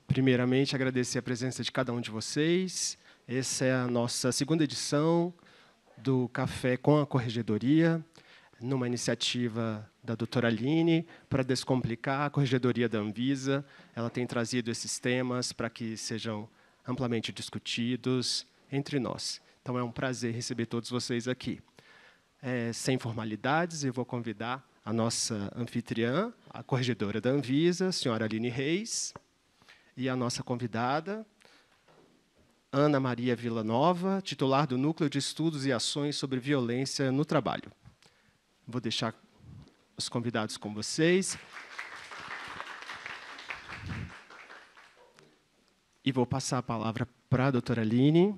Primeiramente, agradecer a presença de cada um de vocês. Essa é a nossa segunda edição do Café com a Corregedoria, numa iniciativa da doutora Aline para descomplicar a Corregedoria da Anvisa. Ela tem trazido esses temas para que sejam amplamente discutidos entre nós. Então, é um prazer receber todos vocês aqui. Sem formalidades, eu vou convidar a nossa anfitriã, a corregedora da Anvisa, a senhora Aline Reis, e a nossa convidada, Ana Maria Villanova, titular do Núcleo de Estudos e Ações sobre Violência no Trabalho. Vou deixar os convidados com vocês. E vou passar a palavra para a doutora Aline.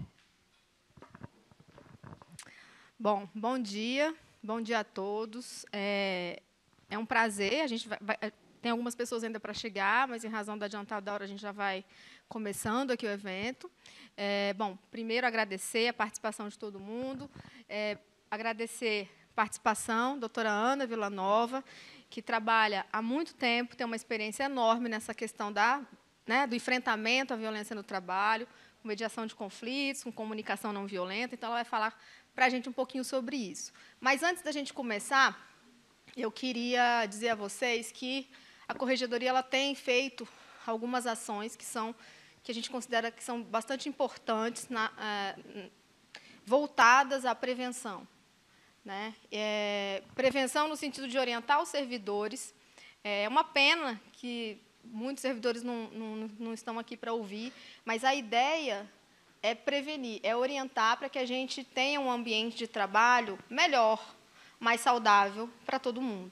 Bom dia a todos. É um prazer, a gente tem algumas pessoas ainda para chegar, mas, em razão da adiantada da hora, a gente já vai começando aqui o evento. Primeiro, agradecer a participação de todo mundo, agradecer a participação da doutora Ana Villanova, que trabalha há muito tempo, tem uma experiência enorme nessa questão do enfrentamento à violência no trabalho, com mediação de conflitos, com comunicação não violenta. Então, ela vai falar para a gente um pouquinho sobre isso. Mas, antes da gente começar, eu queria dizer a vocês que a Corregedoria ela tem feito algumas ações que a gente considera que são bastante importantes, voltadas à prevenção. Prevenção no sentido de orientar os servidores. É uma pena que muitos servidores não estão aqui para ouvir, mas a ideia é prevenir, é orientar para que a gente tenha um ambiente de trabalho melhor, mais saudável para todo mundo.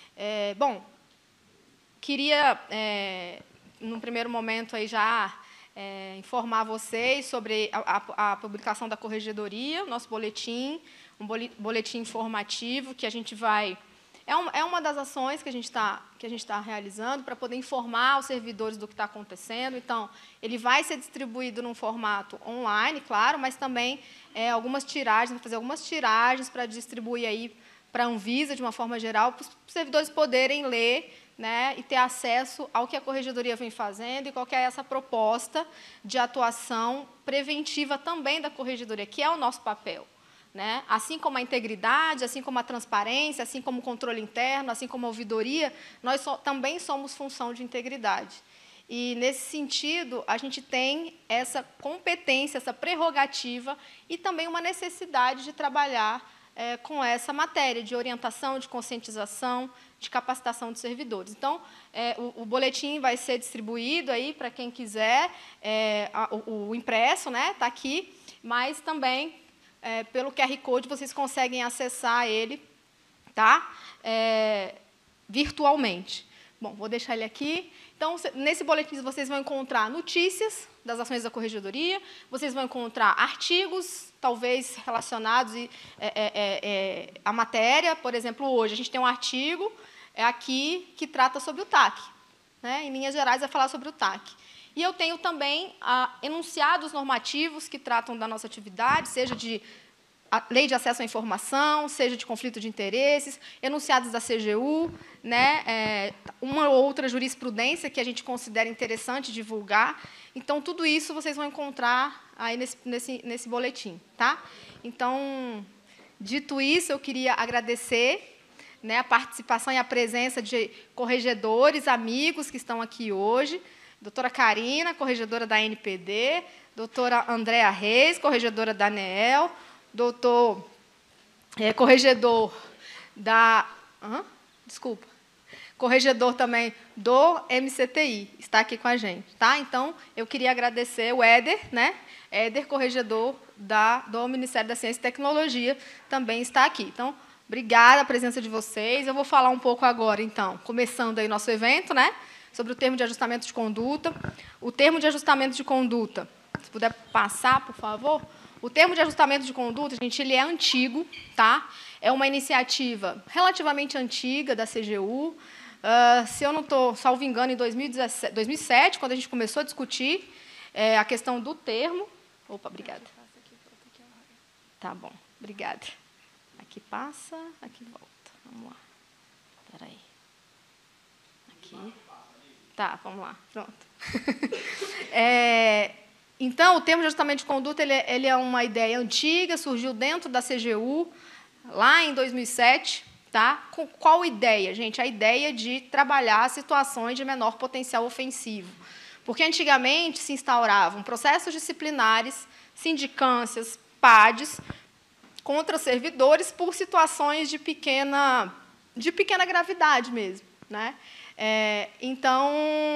Queria, num primeiro momento, aí já informar vocês sobre a publicação da Corregedoria, nosso boletim, um boletim informativo que a gente vai... É uma das ações que a gente está realizando para poder informar os servidores do que está acontecendo. Então, ele vai ser distribuído num formato online, claro, mas também algumas tiragens, fazer algumas tiragens para distribuir aí para a Anvisa, de uma forma geral, para os servidores poderem ler, e ter acesso ao que a Corregedoria vem fazendo e qual que é essa proposta de atuação preventiva também da Corregedoria, que é o nosso papel. Assim como a integridade, assim como a transparência, assim como o controle interno, assim como a ouvidoria, nós também somos função de integridade. E, nesse sentido, a gente tem essa competência, essa prerrogativa e também uma necessidade de trabalhar com essa matéria de orientação, de conscientização, de capacitação de servidores. Então, o boletim vai ser distribuído aí para quem quiser, o impresso está aqui, mas também... pelo QR Code, vocês conseguem acessar ele virtualmente. Vou deixar ele aqui. Então, nesse boletim, vocês vão encontrar notícias das ações da Corregedoria, vocês vão encontrar artigos, talvez relacionados à matéria. Por exemplo, hoje, a gente tem um artigo aqui que trata sobre o TAC. Em linhas gerais, vai falar sobre o TAC. E eu tenho também enunciados normativos que tratam da nossa atividade, seja de lei de acesso à informação, seja de conflito de interesses, enunciados da CGU, uma ou outra jurisprudência que a gente considera interessante divulgar. Então, tudo isso vocês vão encontrar aí nesse boletim. Então, dito isso, eu queria agradecer a participação e a presença de corregedores, amigos que estão aqui hoje, doutora Karina, corregedora da NPD, doutora Andréa Reis, corregedora da ANEEL, doutor corregedor da... corregedor também do MCTI, está aqui com a gente. Então, eu queria agradecer o Éder, Éder, corregedor do Ministério da Ciência e Tecnologia, também está aqui. Então, obrigada a presença de vocês. Eu vou falar um pouco agora, então, começando aí nosso evento, sobre o termo de ajustamento de conduta. O termo de ajustamento de conduta, se puder passar, por favor. O termo de ajustamento de conduta, gente, ele é antigo, É uma iniciativa relativamente antiga da CGU. Se eu não estou, salvo engano, em 2007, quando a gente começou a discutir a questão do termo. Opa, obrigada. Tá bom, obrigada. Aqui passa, aqui volta. Vamos lá. Espera aí. Aqui. Tá, vamos lá, pronto. Então, o termo de ajustamento de conduta ele é uma ideia antiga, surgiu dentro da CGU, lá em 2007. Tá? Qual ideia, gente? A ideia de trabalhar situações de menor potencial ofensivo. Porque, antigamente, se instauravam processos disciplinares, sindicâncias, PADs, contra servidores por situações de pequena gravidade mesmo. Né? Então,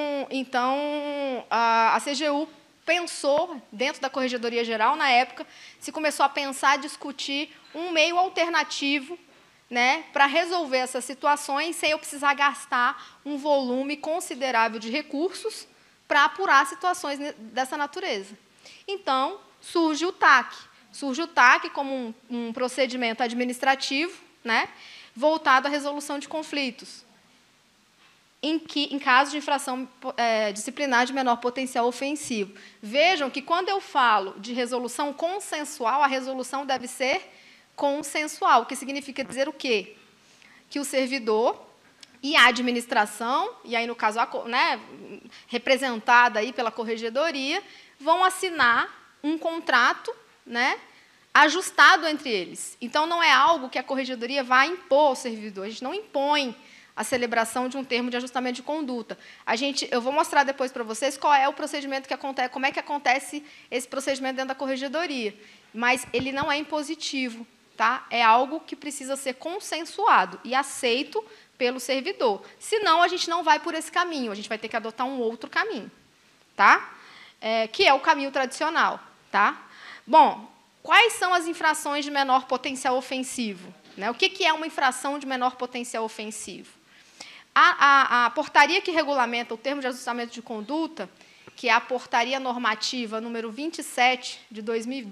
a CGU pensou, dentro da Corregedoria Geral, na época, se começou a pensar, discutir um meio alternativo, né, para resolver essas situações sem eu precisar gastar um volume considerável de recursos para apurar situações dessa natureza. Então, surge o TAC. Surge o TAC como um procedimento administrativo, né, voltado à resolução de conflitos, em caso de infração disciplinar de menor potencial ofensivo. Vejam que, quando eu falo de resolução consensual, a resolução deve ser consensual, o que significa dizer o quê? Que o servidor e a administração, e aí, no caso, né, representada aí pela corregedoria, vão assinar um contrato, né, ajustado entre eles. Então, não é algo que a corregedoria vai impor ao servidor, a gente não impõe a celebração de um termo de ajustamento de conduta. Eu vou mostrar depois para vocês qual é o procedimento que acontece, como é que acontece esse procedimento dentro da corregedoria, mas ele não é impositivo. Tá? É algo que precisa ser consensuado e aceito pelo servidor. Senão, a gente não vai por esse caminho, a gente vai ter que adotar um outro caminho, tá? Que é o caminho tradicional. Tá? Bom, quais são as infrações de menor potencial ofensivo? Né? O que é uma infração de menor potencial ofensivo? A portaria que regulamenta o termo de ajustamento de conduta, que é a portaria normativa número 27 de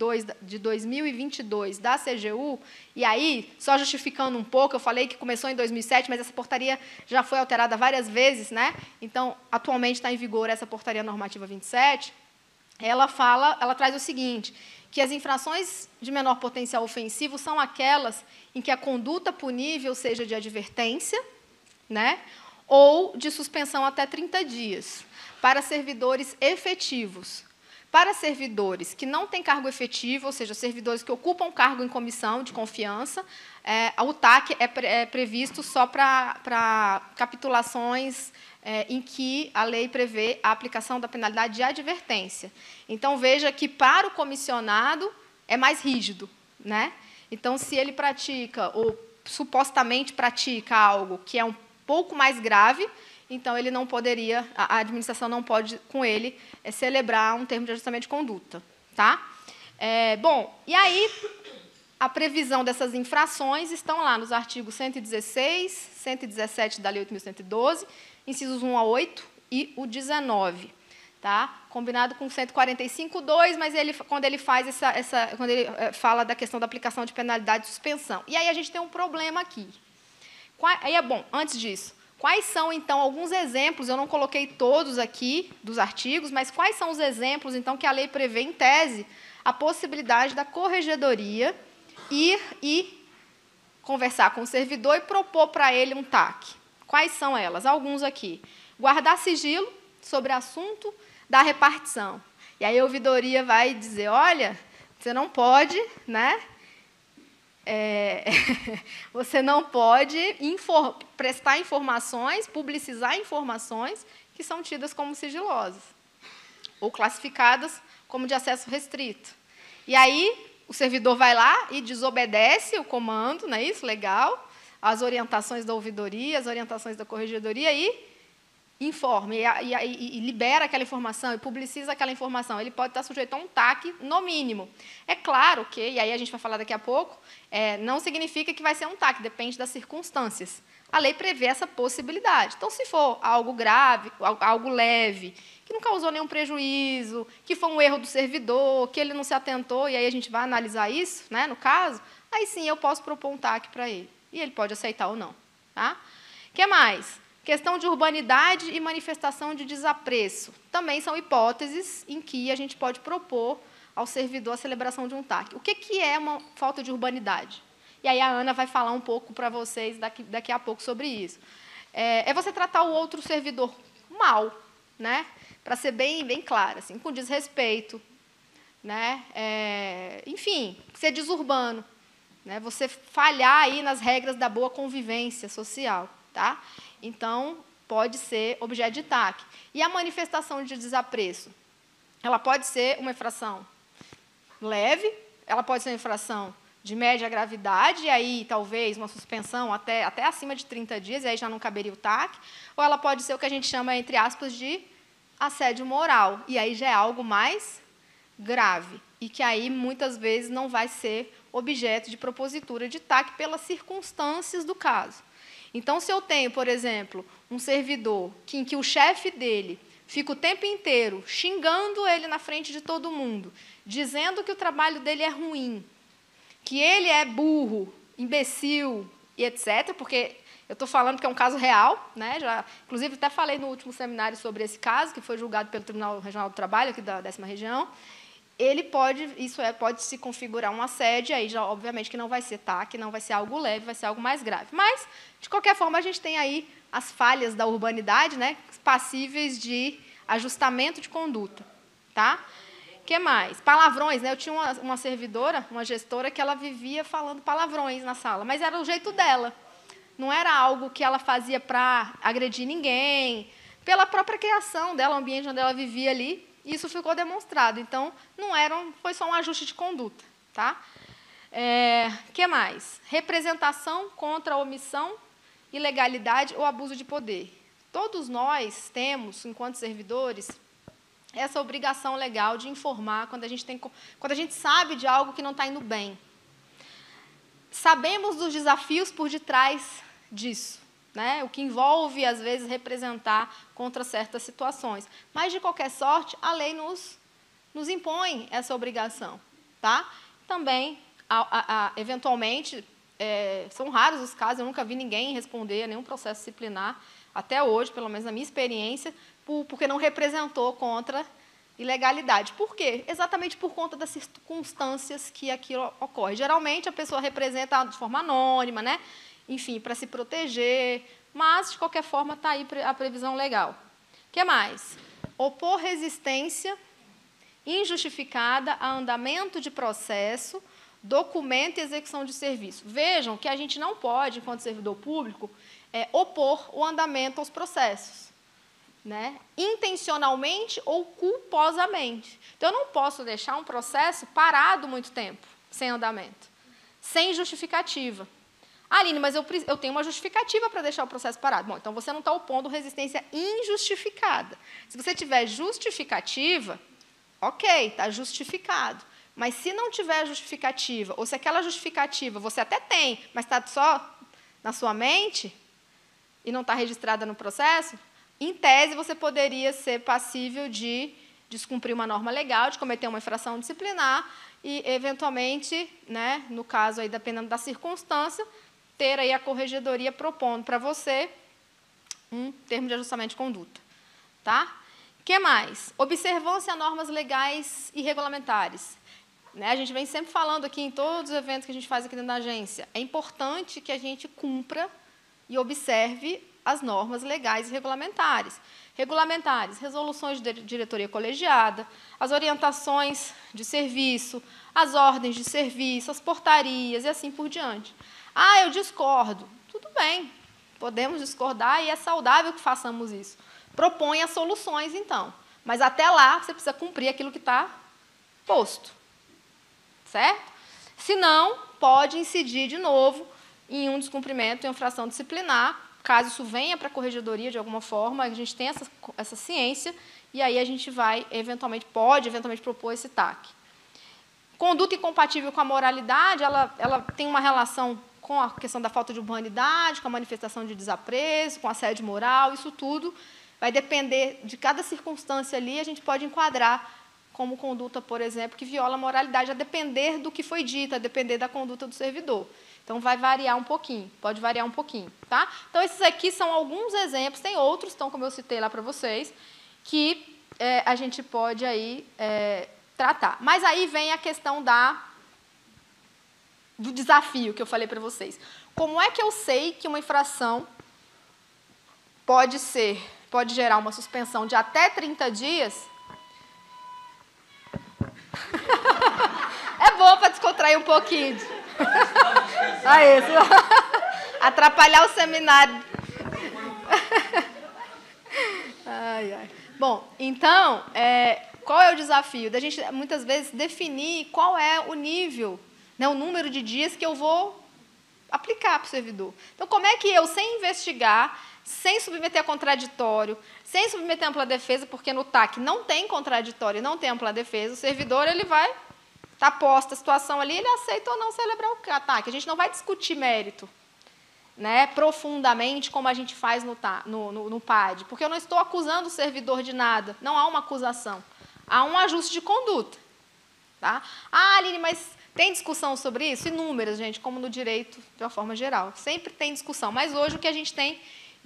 2022 da CGU, e aí, só justificando um pouco, eu falei que começou em 2007, mas essa portaria já foi alterada várias vezes, né? Então, atualmente está em vigor essa portaria normativa 27, ela traz o seguinte, que as infrações de menor potencial ofensivo são aquelas em que a conduta punível seja de advertência, né? Ou de suspensão até 30 dias. Para servidores efetivos. Para servidores que não têm cargo efetivo, ou seja, servidores que ocupam cargo em comissão de confiança, o TAC é previsto só para capitulações em que a lei prevê a aplicação da penalidade de advertência. Então, veja que, para o comissionado, é mais rígido. Né? Então, se ele pratica, ou supostamente pratica algo que é um pouco mais grave, então ele não poderia, a administração não pode, com ele, celebrar um termo de ajustamento de conduta. Tá? Bom, e aí, a previsão dessas infrações estão lá nos artigos 116, 117 da Lei 8.112, incisos 1 a 8 e o 19. Tá? Combinado com 145.2, mas quando ele fala da questão da aplicação de penalidade de suspensão. E aí a gente tem um problema aqui. Bom, antes disso, quais são, então, alguns exemplos, eu não coloquei todos aqui dos artigos, mas quais são os exemplos, então, que a lei prevê, em tese, a possibilidade da corregedoria ir e conversar com o servidor e propor para ele um TAC? Quais são elas? Alguns aqui. Guardar sigilo sobre assunto da repartição. E aí a ouvidoria vai dizer, olha, você não pode, né? Você não pode prestar informações, publicizar informações que são tidas como sigilosas, ou classificadas como de acesso restrito. E aí, o servidor vai lá e desobedece o comando, não é isso? Legal, as orientações da ouvidoria, as orientações da corregedoria, e informa, e libera aquela informação, e publiciza aquela informação. Ele pode estar sujeito a um TAC, no mínimo. É claro que, e aí a gente vai falar daqui a pouco, não significa que vai ser um TAC, depende das circunstâncias. A lei prevê essa possibilidade. Então, se for algo grave, algo leve, que não causou nenhum prejuízo, que foi um erro do servidor, que ele não se atentou, e aí a gente vai analisar isso, né, no caso, aí sim eu posso propor um TAC para ele. E ele pode aceitar ou não. Tá? O que mais? Questão de urbanidade e manifestação de desapreço. Também são hipóteses em que a gente pode propor ao servidor a celebração de um TAC. O que é uma falta de urbanidade? E aí a Ana vai falar um pouco para vocês daqui a pouco sobre isso. É você tratar o outro servidor mal. né? Para ser bem clara, assim, com desrespeito, né? Enfim, ser desurbano, né? Você falhar aí nas regras da boa convivência social, tá? Então, pode ser objeto de TAC. E a manifestação de desapreço? Ela pode ser uma infração leve, ela pode ser uma infração de média gravidade, e aí talvez uma suspensão até acima de 30 dias, e aí já não caberia o TAC, ou ela pode ser o que a gente chama, entre aspas, de assédio moral, e aí já é algo mais grave, e que aí muitas vezes não vai ser objeto de propositura de TAC pelas circunstâncias do caso. Então, se eu tenho, por exemplo, um servidor em que o chefe dele fica o tempo inteiro xingando ele na frente de todo mundo, dizendo que o trabalho dele é ruim, que ele é burro, imbecil e etc., porque eu estou falando que é um caso real, né? Inclusive, até falei no último seminário sobre esse caso, que foi julgado pelo Tribunal Regional do Trabalho, aqui da 10ª Região. Ele pode se configurar um assédio, aí já, obviamente, que não vai ser TAC, não vai ser algo leve, vai ser algo mais grave. Mas, de qualquer forma, a gente tem aí as falhas da urbanidade, né, passíveis de ajustamento de conduta. Tá? O que mais? Palavrões, né? Eu tinha uma servidora, uma gestora, que ela vivia falando palavrões na sala, mas era o jeito dela. Não era algo que ela fazia para agredir ninguém, pela própria criação dela, o ambiente onde ela vivia ali, isso ficou demonstrado. Então, foi só um ajuste de conduta. Tá? Que mais? Representação contra a omissão, ilegalidade ou abuso de poder. Todos nós temos, enquanto servidores, essa obrigação legal de informar quando a gente sabe de algo que não está indo bem. Sabemos dos desafios por detrás disso, né? O que envolve, às vezes, representar contra certas situações. Mas, de qualquer sorte, a lei nos impõe essa obrigação. Tá? Também, eventualmente, são raros os casos, eu nunca vi ninguém responder a nenhum processo disciplinar, até hoje, pelo menos na minha experiência, porque não representou contra ilegalidade. Por quê? Exatamente por conta das circunstâncias que aquilo ocorre. Geralmente, a pessoa representa de forma anônima, né? Enfim, para se proteger, mas, de qualquer forma, está aí a previsão legal. O que mais? Opor resistência injustificada a andamento de processo, documento e execução de serviço. Vejam que a gente não pode, enquanto servidor público, opor o andamento aos processos, né? Intencionalmente ou culposamente. Então, eu não posso deixar um processo parado muito tempo, sem andamento, sem justificativa. Aline, mas eu tenho uma justificativa para deixar o processo parado. Bom, então você não está opondo resistência injustificada. Se você tiver justificativa, ok, está justificado. Mas se não tiver justificativa, ou se aquela justificativa você até tem, mas está só na sua mente e não está registrada no processo, em tese você poderia ser passível de descumprir uma norma legal, de cometer uma infração disciplinar e, eventualmente, né, no caso, aí, dependendo da circunstância, ter aí a corregedoria propondo para você um termo de ajustamento de conduta. Tá? O que mais? Observância a normas legais e regulamentares. Né, a gente vem sempre falando aqui em todos os eventos que a gente faz aqui dentro da agência. É importante que a gente cumpra e observe as normas legais e regulamentares. Regulamentares, resoluções de diretoria colegiada, as orientações de serviço, as ordens de serviço, as portarias e assim por diante. Ah, eu discordo. Tudo bem, podemos discordar e é saudável que façamos isso. Proponha soluções, então. Mas até lá, você precisa cumprir aquilo que está posto. Certo? Se não, pode incidir de novo em um descumprimento, em infração disciplinar, caso isso venha para a corregedoria de alguma forma, a gente tem essa ciência, e aí a gente vai, pode eventualmente propor esse TAC. Conduta incompatível com a moralidade, ela tem uma relação com a questão da falta de urbanidade, com a manifestação de desapreço, com assédio moral, isso tudo vai depender de cada circunstância ali, a gente pode enquadrar como conduta, por exemplo, que viola a moralidade, a depender do que foi dito, a depender da conduta do servidor. Então, vai variar um pouquinho, pode variar um pouquinho. Tá? Então, esses aqui são alguns exemplos, tem outros, então, como eu citei lá para vocês, que a gente pode aí, tratar. Mas aí vem a questão do desafio que eu falei para vocês. Como é que eu sei que uma infração pode ser pode gerar uma suspensão de até 30 dias. É bom para descontrair um pouquinho. Aí, atrapalhar o seminário. Ai, ai. Bom, então, qual é o desafio? Da gente, muitas vezes, definir qual é o nível, né, o número de dias que eu vou aplicar para o servidor. Então, como é que eu, sem investigar, sem submeter a contraditório, sem submeter a ampla defesa, porque no TAC não tem contraditório, não tem ampla defesa, o servidor ele vai estar posta a situação ali, ele aceita ou não celebrar o TAC. A gente não vai discutir mérito, né, profundamente, como a gente faz no PAD, porque eu não estou acusando o servidor de nada, não há uma acusação, há um ajuste de conduta. Tá? Ah, Aline, mas tem discussão sobre isso? Inúmeras, gente, como no direito, de uma forma geral. Sempre tem discussão, mas hoje o que a gente tem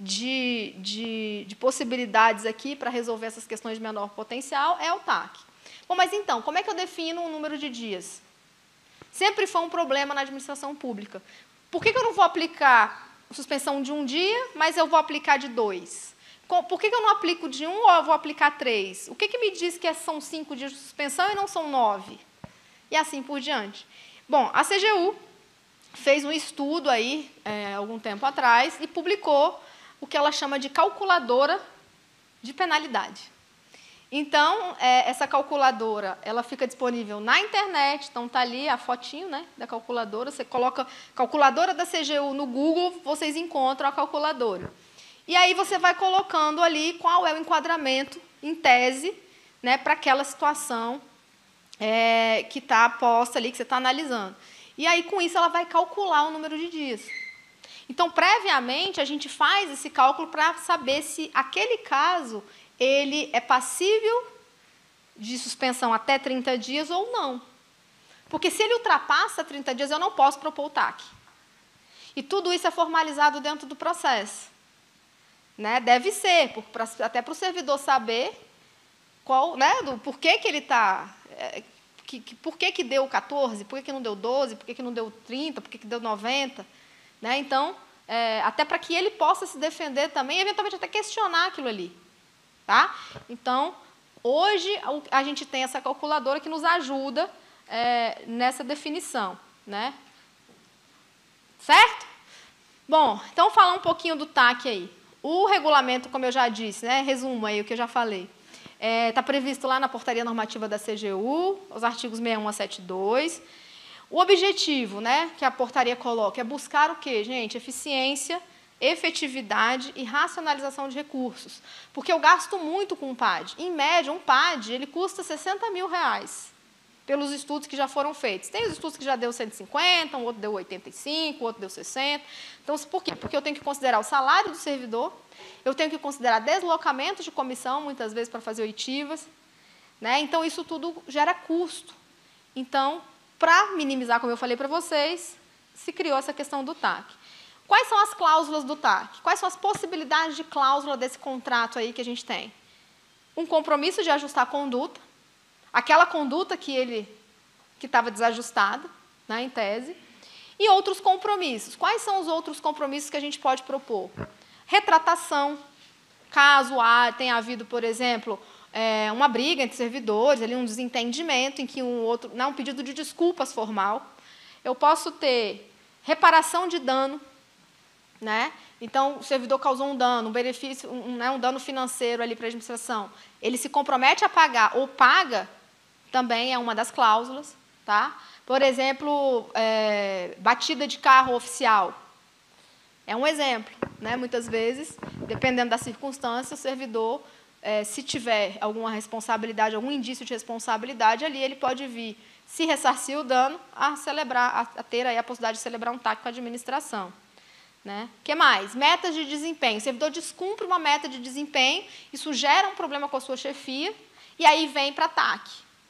de possibilidades aqui para resolver essas questões de menor potencial é o TAC. Bom, mas então, como é que eu defino um número de dias? Sempre foi um problema na administração pública. Por que eu não vou aplicar suspensão de 1 dia, mas eu vou aplicar de 2? Por que eu não aplico de 1 ou eu vou aplicar 3? O que me diz que são 5 dias de suspensão e não são 9? E assim por diante. Bom, a CGU fez um estudo aí, algum tempo atrás, e publicou o que ela chama de calculadora de penalidade. Então, essa calculadora, ela fica disponível na internet, então está ali a fotinho, né, da calculadora, você coloca calculadora da CGU no Google, vocês encontram a calculadora. E aí você vai colocando ali qual é o enquadramento, em tese, né, para aquela situação que está posta ali, que você está analisando. E aí, com isso, ela vai calcular o número de dias. Então, previamente, a gente faz esse cálculo para saber se aquele caso ele é passível de suspensão até 30 dias ou não. Porque se ele ultrapassa 30 dias, eu não posso propor o TAC. E tudo isso é formalizado dentro do processo. Né? Deve ser, até para o servidor saber qual, né, do porquê que ele está... por que deu 14, por que não deu 12, por que não deu 30, por que deu 90. Né? Então, até para que ele possa se defender também, eventualmente até questionar aquilo ali. Tá? Então, hoje, a gente tem essa calculadora que nos ajuda nessa definição. Né? Certo? Bom, então, falar um pouquinho do TAC aí. O regulamento, como eu já disse, né, resumo aí o que eu já falei, está previsto lá na portaria normativa da CGU, os artigos 61 a 72. O objetivo, né, que a portaria coloca é buscar o quê, gente? Eficiência, efetividade e racionalização de recursos. Porque eu gasto muito com um PAD. Em média, um PAD ele custa R$60 mil, pelos estudos que já foram feitos. Tem os estudos que já deu 150, um outro deu 85, o outro deu 60. Então, por quê? Porque eu tenho que considerar o salário do servidor, eu tenho que considerar deslocamento de comissão, muitas vezes para fazer oitivas. Né? Então, isso tudo gera custo. Então, para minimizar, como eu falei para vocês, se criou essa questão do TAC. Quais são as cláusulas do TAC? Quais são as possibilidades de cláusula desse contrato aí que a gente tem? Um compromisso de ajustar a conduta, aquela conduta que estava desajustada, né, em tese, e outros compromissos. Quais são os outros compromissos que a gente pode propor? Retratação, caso tenha havido, por exemplo, uma briga entre servidores, ali um desentendimento em que um pedido de desculpas formal. Eu posso ter reparação de dano, né? Então, o servidor causou um dano, um benefício, um dano financeiro ali para a administração. Ele se compromete a pagar ou paga, também é uma das cláusulas. Tá? Por exemplo, batida de carro oficial. É um exemplo. Né? Muitas vezes, dependendo da circunstância, o servidor, se tiver alguma responsabilidade, algum indício de responsabilidade, ali ele pode vir, se ressarcir o dano, a ter aí a possibilidade de celebrar um TAC com a administração. Né? O que mais? Metas de desempenho. O servidor descumpre uma meta de desempenho, isso gera um problema com a sua chefia, e aí vem para TAC.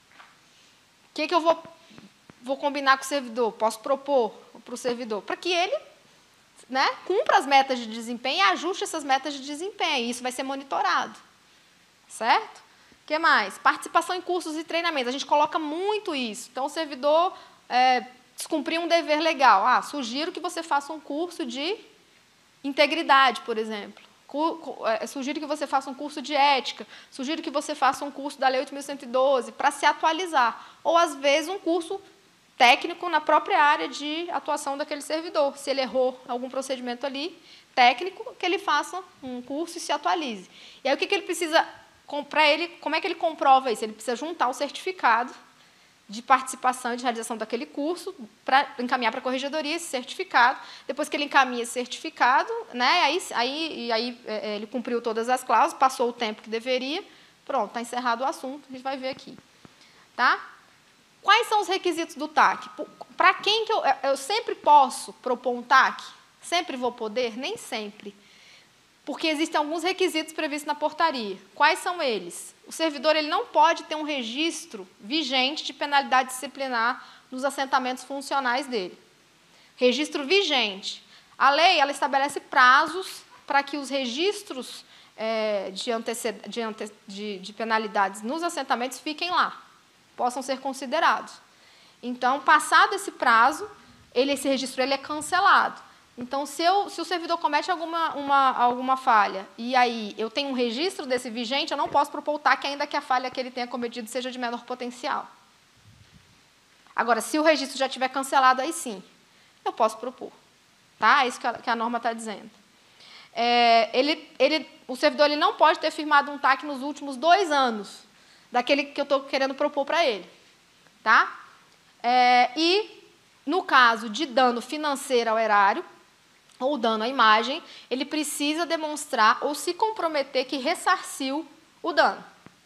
O que eu vou combinar com o servidor? Posso propor para o servidor? Para que ele, né, cumpra as metas de desempenho e ajuste essas metas de desempenho. Isso vai ser monitorado. Certo? O que mais? Participação em cursos e treinamentos. A gente coloca muito isso. Então, o servidor descumprir um dever legal. Sugiro que você faça um curso de integridade, por exemplo. Sugiro que você faça um curso de ética, sugiro que você faça um curso da Lei 8.112 para se atualizar. Ou, às vezes, um curso técnico na própria área de atuação daquele servidor. Se ele errou algum procedimento ali, técnico, que ele faça um curso e se atualize. E aí, o que ele precisa, para ele, como é que ele comprova isso? Ele precisa juntar o certificado de participação e de realização daquele curso para encaminhar para a corregedoria esse certificado. Depois que ele encaminha esse certificado, né, aí ele cumpriu todas as cláusulas, passou o tempo que deveria, pronto, está encerrado o assunto, a gente vai ver aqui. Tá? Quais são os requisitos do TAC? Para quem que eu sempre posso propor um TAC? Sempre vou poder? Nem sempre. Porque existem alguns requisitos previstos na portaria. Quais são eles? O servidor ele não pode ter um registro vigente de penalidade disciplinar nos assentamentos funcionais dele. Registro vigente. A lei ela estabelece prazos para que os registros de penalidades nos assentamentos fiquem lá, possam ser considerados. Então, passado esse prazo, esse registro ele é cancelado. Então, se o servidor comete alguma falha e aí eu tenho um registro desse vigente, eu não posso propor o TAC ainda que a falha que ele tenha cometido seja de menor potencial. Agora, se o registro já estiver cancelado, aí sim, eu posso propor. Tá? É isso que a norma está dizendo. O servidor ele não pode ter firmado um TAC nos últimos 2 anos, daquele que eu estou querendo propor para ele. Tá? E, no caso de dano financeiro ao erário, ou dano à imagem, ele precisa demonstrar ou se comprometer que ressarciu o dano.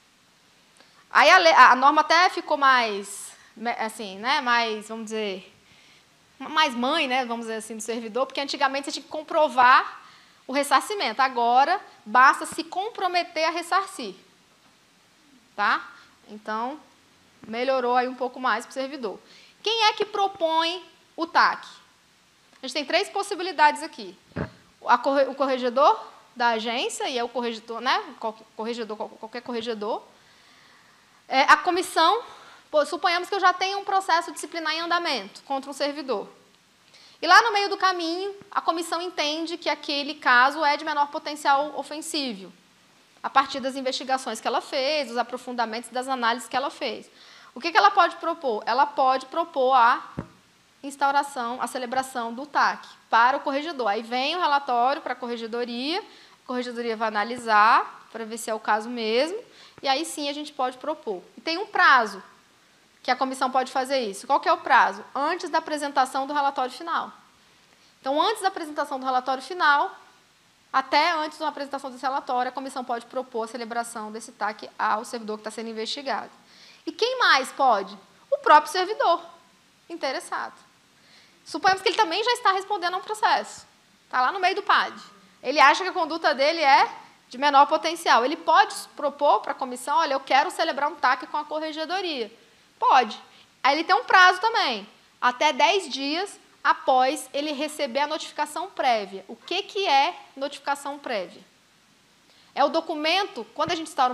Aí a norma até ficou mais, assim, né, mais, vamos dizer, mais mãe, né, vamos dizer assim, do servidor, porque antigamente você tinha que comprovar o ressarcimento. Agora, basta se comprometer a ressarcir. Tá? Então, melhorou aí um pouco mais para o servidor. Quem é que propõe o TAC? A gente tem 3 possibilidades aqui. O corregedor da agência, e é o corregedor, né? Qualquer corregedor. A comissão, suponhamos que eu já tenha um processo disciplinar em andamento contra um servidor. E lá no meio do caminho, a comissão entende que aquele caso é de menor potencial ofensivo, a partir das investigações que ela fez, dos aprofundamentos das análises que ela fez. O que ela pode propor? Ela pode propor a instauração, a celebração do TAC para o corregedor. Aí vem o relatório para a corregedoria vai analisar para ver se é o caso mesmo, e aí sim a gente pode propor. E tem um prazo que a comissão pode fazer isso. Qual que é o prazo? Antes da apresentação do relatório final. Então, antes da apresentação do relatório final, até antes da apresentação desse relatório, a comissão pode propor a celebração desse TAC ao servidor que está sendo investigado. E quem mais pode? O próprio servidor interessado. Suponhamos que ele também já está respondendo a um processo. Está lá no meio do PAD. Ele acha que a conduta dele é de menor potencial. Ele pode propor para a comissão, olha, eu quero celebrar um TAC com a corregedoria. Pode. Aí ele tem um prazo também, até 10 dias após ele receber a notificação prévia. O que é notificação prévia? É o documento, quando a gente instaura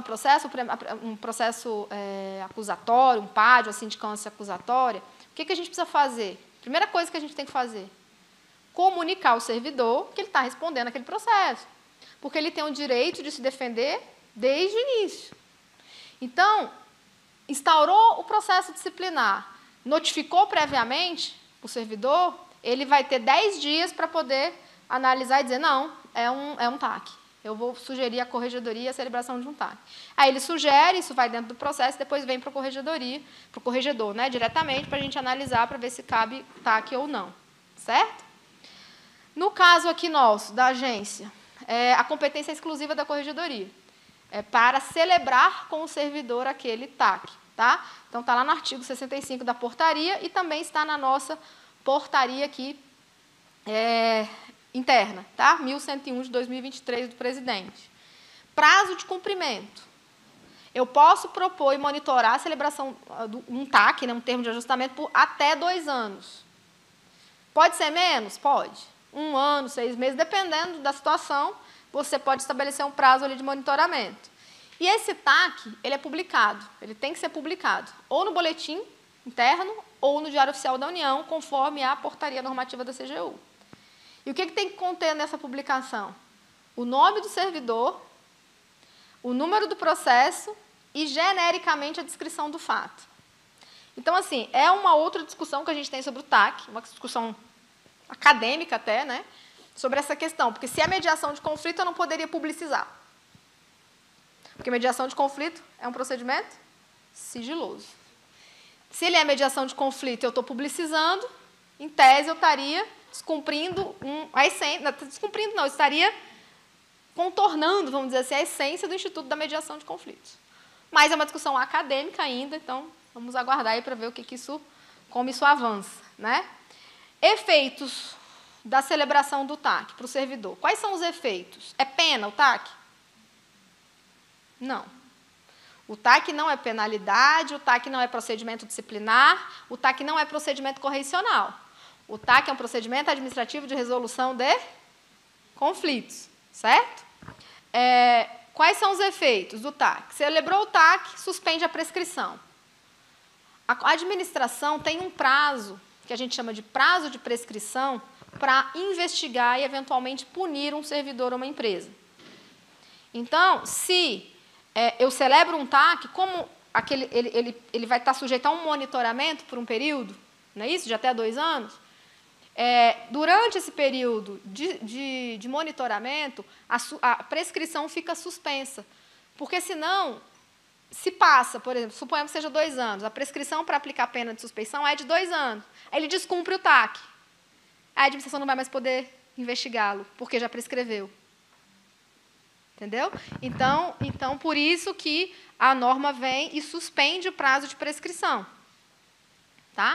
um processo acusatório, um PAD, uma sindicância acusatória, o que a gente precisa fazer? Primeira coisa que a gente tem que fazer, comunicar ao servidor que ele está respondendo aquele processo, porque ele tem o direito de se defender desde o início. Então, instaurou o processo disciplinar, notificou previamente o servidor, ele vai ter 10 dias para poder analisar e dizer, não, é um TAC. Eu vou sugerir à corregedoria a celebração de um TAC. Aí ele sugere, isso vai dentro do processo, depois vem para a corregedoria, para o corregedor, né, diretamente, para a gente analisar, para ver se cabe TAC ou não. Certo? No caso aqui nosso, da agência, a competência é exclusiva da corregedoria. É para celebrar com o servidor aquele TAC. Tá? Então, está lá no artigo 65 da portaria e também está na nossa portaria aqui interna, tá? 1101 de 2023 do presidente. Prazo de cumprimento. Eu posso propor e monitorar a celebração de um TAC, né, um termo de ajustamento, por até 2 anos. Pode ser menos? Pode. 1 ano, 6 meses, dependendo da situação, você pode estabelecer um prazo ali de monitoramento. E esse TAC, ele é publicado, ele tem que ser publicado, ou no boletim interno, ou no Diário Oficial da União, conforme a portaria normativa da CGU. E o que tem que conter nessa publicação? o nome do servidor, o número do processo e, genericamente, a descrição do fato. Então, assim, é uma outra discussão que a gente tem sobre o TAC, uma discussão acadêmica até, né, sobre essa questão. Porque se é mediação de conflito, eu não poderia publicizar. Porque mediação de conflito é um procedimento sigiloso. Se ele é mediação de conflito e eu estou publicizando, em tese eu estaria descumprindo a essência, descumprindo não, eu estaria contornando, vamos dizer assim, a essência do Instituto da Mediação de Conflitos. Mas é uma discussão acadêmica ainda, então vamos aguardar aí para ver como isso avança, né? Efeitos da celebração do TAC para o servidor. Quais são os efeitos? É pena o TAC? Não. O TAC não é penalidade, o TAC não é procedimento disciplinar, o TAC não é procedimento correcional. O TAC é um procedimento administrativo de resolução de conflitos, certo? Quais são os efeitos do TAC? Celebrou o TAC, suspende a prescrição. A administração tem um prazo, que a gente chama de prazo de prescrição, para investigar e, eventualmente, punir um servidor ou uma empresa. Então, se eu celebro um TAC, como ele vai estar sujeito a um monitoramento por um período, não é isso? De até 2 anos, durante esse período de monitoramento, a prescrição fica suspensa. Porque, senão, se passa, por exemplo, suponhamos que seja 2 anos, a prescrição para aplicar a pena de suspeição é de 2 anos. Aí ele descumpre o TAC. A administração não vai mais poder investigá-lo, porque já prescreveu. Entendeu? Então, por isso que a norma vem e suspende o prazo de prescrição. Tá?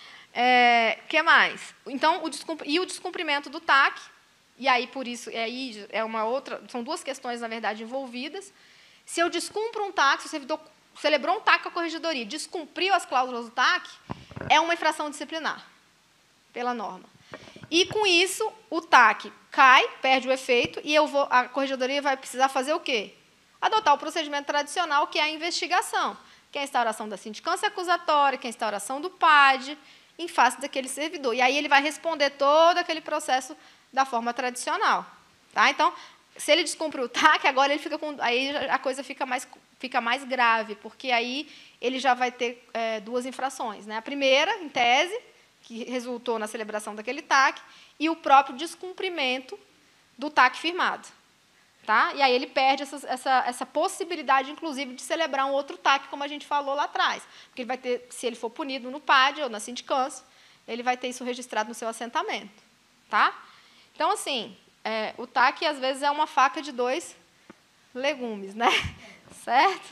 Que mais? Então, o descumprimento do TAC, e aí, por isso, é uma outra, são 2 questões, na verdade, envolvidas. Se eu descumpro um TAC, se o servidor celebrou um TAC com a corregedoria, descumpriu as cláusulas do TAC, é uma infração disciplinar, pela norma. E, com isso, o TAC cai, perde o efeito, e a corregedoria vai precisar fazer o quê? Adotar o procedimento tradicional, que é a investigação, que é a instauração da sindicância acusatória, que é a instauração do PAD, em face daquele servidor. E aí ele vai responder todo aquele processo da forma tradicional. Tá? Então, se ele descumpre o TAC, agora aí a coisa fica mais grave, porque aí ele já vai ter 2 infrações. Né? A primeira, em tese, que resultou na celebração daquele TAC, e o próprio descumprimento do TAC firmado. Tá? E aí ele perde essa possibilidade, inclusive, de celebrar um outro TAC, como a gente falou lá atrás. Porque ele vai ter, se ele for punido no PAD ou na sindicância, ele vai ter isso registrado no seu assentamento. Tá? Então, assim, o TAC, às vezes, é uma faca de 2 legumes, né? Certo?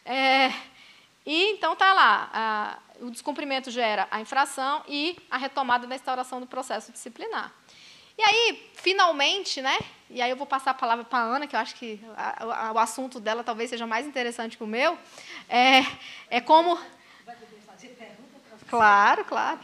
E, então, está lá. O descumprimento gera a infração e a retomada da instauração do processo disciplinar. E aí, finalmente, né? E aí eu vou passar a palavra para a Ana, que eu acho que o assunto dela talvez seja mais interessante que o meu. Como... Vai poder fazer pergunta para você? Claro, claro.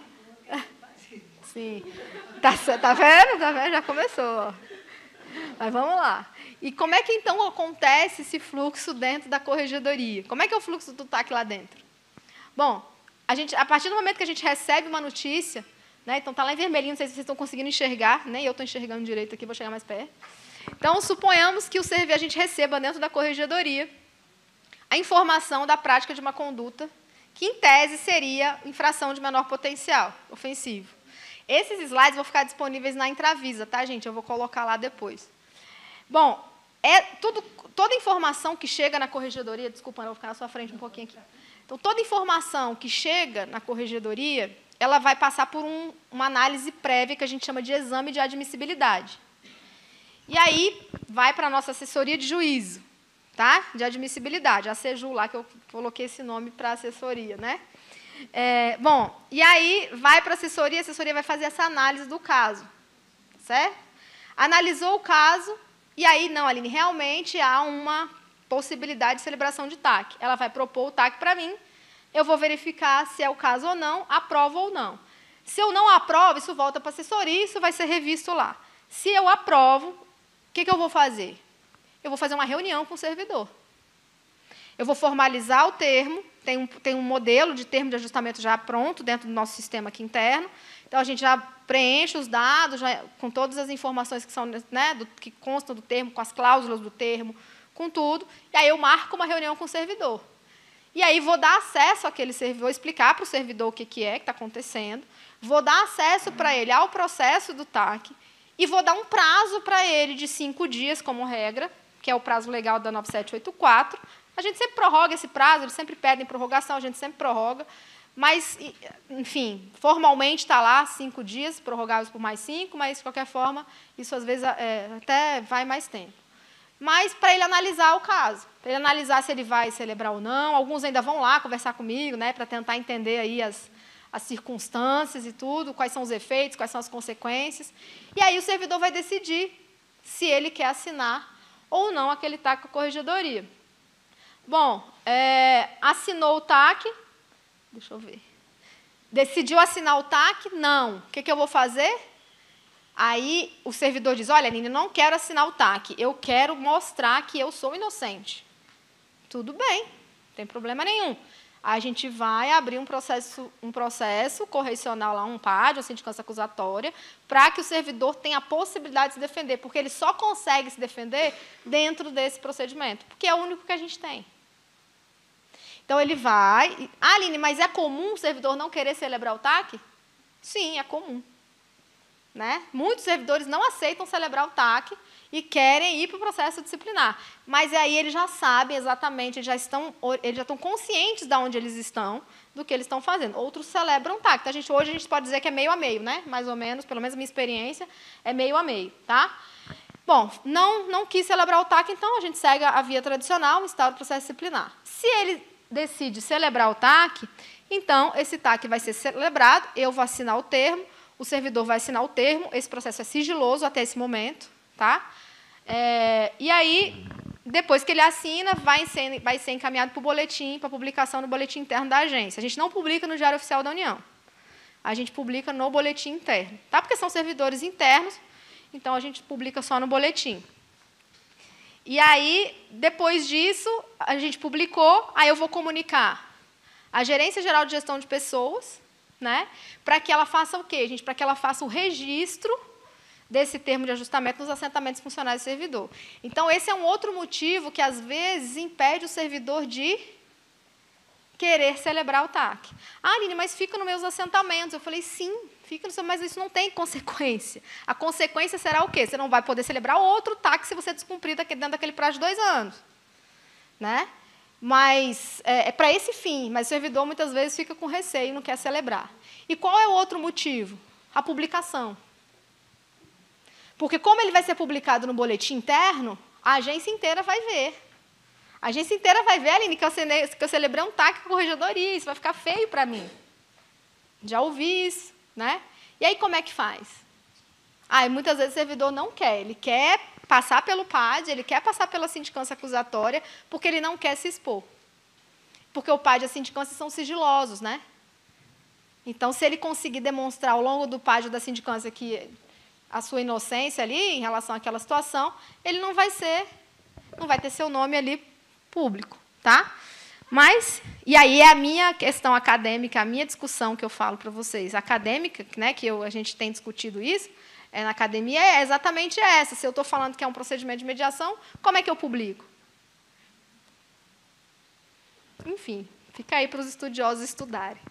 Sim. Tá vendo? Tá vendo? Já começou. Ó. Mas vamos lá. E como é que, então, acontece esse fluxo dentro da corregedoria? Como é que é o fluxo do TAC lá dentro? Bom, a partir do momento que a gente recebe uma notícia, né, então está lá em vermelhinho, não sei se vocês estão conseguindo enxergar, né, eu estou enxergando direito aqui, vou chegar mais perto. Então, suponhamos que a gente receba dentro da corregedoria a informação da prática de uma conduta que, em tese, seria infração de menor potencial ofensivo. Esses slides vão ficar disponíveis na Intravisa, tá, gente? Eu vou colocar lá depois. Bom, toda informação que chega na corregedoria, desculpa, eu vou ficar na sua frente um pouquinho aqui. Então, toda informação que chega na corregedoria, ela vai passar por uma análise prévia que a gente chama de exame de admissibilidade. E aí, vai para a nossa assessoria de juízo, tá? De admissibilidade, a CEJU lá, que eu coloquei esse nome para a assessoria, né? Bom, e aí vai para a assessoria vai fazer essa análise do caso, certo? Analisou o caso, e aí, não, Aline, realmente há uma possibilidade de celebração de TAC. Ela vai propor o TAC para mim, eu vou verificar se é o caso ou não, aprovo ou não. Se eu não aprovo, isso volta para a assessoria, isso vai ser revisto lá. Se eu aprovo, o que eu vou fazer? Eu vou fazer uma reunião com o servidor. Eu vou formalizar o termo, tem um modelo de termo de ajustamento já pronto dentro do nosso sistema aqui interno. Então, a gente já preenche os dados com todas as informações que, que constam do termo, com as cláusulas do termo, com tudo. E aí eu marco uma reunião com o servidor. E aí vou dar acesso àquele servidor, vou explicar para o servidor o que está acontecendo, vou dar acesso para ele ao processo do TAC e vou dar um prazo para ele de 5 dias, como regra, que é o prazo legal da 9784. A gente sempre prorroga esse prazo, eles sempre pedem prorrogação, a gente sempre prorroga. Mas, enfim, formalmente está lá 5 dias, prorrogáveis por mais 5, mas, de qualquer forma, isso às vezes até vai mais tempo. Mas para ele analisar o caso, para ele analisar se ele vai celebrar ou não. Alguns ainda vão lá conversar comigo, para tentar entender aí as circunstâncias e tudo, quais são os efeitos, quais são as consequências. E aí o servidor vai decidir se ele quer assinar ou não aquele TAC com a corregedoria. Bom, assinou o TAC, deixa eu ver. Decidiu assinar o TAC? Não. O que eu vou fazer? Aí o servidor diz, olha, Aline, não quero assinar o TAC, eu quero mostrar que eu sou inocente. Tudo bem, não tem problema nenhum. A gente vai abrir um processo correcional, lá, um PAD, uma sindicância acusatória, para que o servidor tenha a possibilidade de se defender, porque ele só consegue se defender dentro desse procedimento, porque é o único que a gente tem. Então, ele vai... Ah, Aline, mas é comum o servidor não querer celebrar o TAC? Sim, é comum. Muitos servidores não aceitam celebrar o TAC e querem ir para o processo disciplinar. Mas aí eles já sabem exatamente, eles já estão conscientes de onde eles estão, do que eles estão fazendo. Outros celebram o TAC. Então, hoje a gente pode dizer que é meio a meio, mais ou menos, pelo menos a minha experiência, é meio a meio. Tá? Bom, não quis celebrar o TAC, então a gente segue a via tradicional, instaura o processo disciplinar. Se ele decide celebrar o TAC, então esse TAC vai ser celebrado, eu vou assinar o termo, o servidor vai assinar o termo, esse processo é sigiloso até esse momento. Tá? E aí, depois que ele assina, vai ser encaminhado para o boletim, para publicação no boletim interno da agência. A gente não publica no Diário Oficial da União. A gente publica no boletim interno. Tá? Porque são servidores internos, então a gente publica só no boletim. E aí, depois disso, a gente publicou, aí eu vou comunicar a Gerência Geral de Gestão de Pessoas, para que ela faça o quê, gente? Para que ela faça o registro desse termo de ajustamento nos assentamentos funcionais do servidor. Então, esse é um outro motivo que, às vezes, impede o servidor de querer celebrar o TAC. Ah, Aline, mas fica nos meus assentamentos. Eu falei, sim, fica no seu, mas isso não tem consequência. A consequência será o quê? Você não vai poder celebrar outro TAC se você descumprir dentro daquele prazo de 2 anos. Mas é para esse fim, mas o servidor, muitas vezes, fica com receio e não quer celebrar. E qual é o outro motivo? A publicação. Porque, como ele vai ser publicado no boletim interno, a agência inteira vai ver. A agência inteira vai ver, Aline, que eu celebrei um TAC com a corregedoria, isso vai ficar feio para mim. Já ouvi isso. E aí, como é que faz? Muitas vezes o servidor não quer, ele quer passar pelo PAD, ele quer passar pela sindicância acusatória, porque ele não quer se expor. Porque o PAD e a sindicância são sigilosos. Então, se ele conseguir demonstrar ao longo do PAD ou da sindicância que a sua inocência ali, em relação àquela situação, ele não vai ter seu nome ali público. Tá? Mas, e aí é a minha questão acadêmica, a minha discussão que eu falo para vocês, acadêmica, que a gente tem discutido isso, na academia, é exatamente essa. Se eu estou falando que é um procedimento de mediação, como é que eu publico? Enfim, fica aí para os estudiosos estudarem.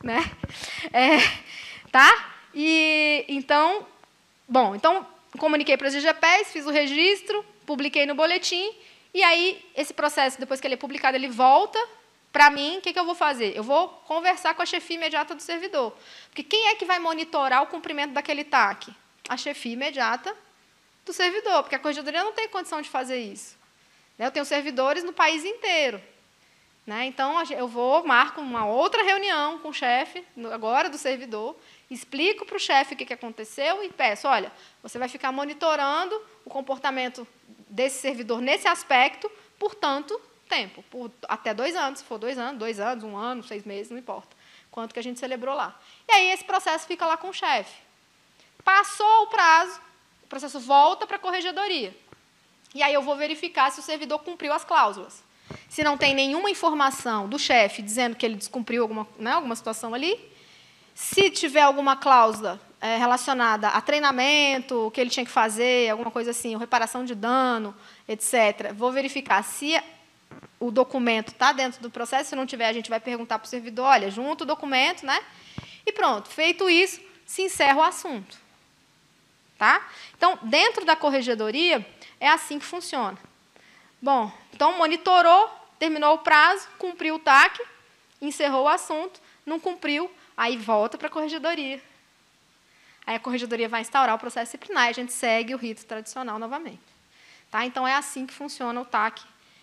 Tá? E, então, comuniquei para as GGPs, fiz o registro, publiquei no boletim, e aí, esse processo, depois que ele é publicado, ele volta para mim. O que eu vou fazer? Eu vou conversar com a chefia imediata do servidor. Porque quem é que vai monitorar o cumprimento daquele TAC? A chefia imediata do servidor, porque a corregedoria não tem condição de fazer isso. Eu tenho servidores no país inteiro. Então, eu marco uma outra reunião com o chefe, agora do servidor, explico para o chefe o que aconteceu e peço, olha, você vai ficar monitorando o comportamento desse servidor nesse aspecto por tanto tempo, por até 2 anos, se for 2 anos, 1 ano, 6 meses, não importa, quanto que a gente celebrou lá. E aí esse processo fica lá com o chefe. Passou o prazo, o processo volta para a corregedoria. E aí eu vou verificar se o servidor cumpriu as cláusulas. Se não tem nenhuma informação do chefe dizendo que ele descumpriu alguma situação ali, se tiver alguma cláusula relacionada a treinamento, o que ele tinha que fazer, alguma coisa assim, ou reparação de dano, etc., vou verificar se o documento está dentro do processo. Se não tiver, a gente vai perguntar para o servidor, olha, junta o documento, né? E pronto, feito isso, se encerra o assunto. Tá? Então, dentro da corregedoria, é assim que funciona. Bom, então, monitorou, terminou o prazo, cumpriu o TAC, encerrou o assunto, não cumpriu, aí volta para a corregedoria. Aí a corregedoria vai instaurar o processo disciplinar e a gente segue o rito tradicional novamente. Tá? Então, é assim que funciona o TAC.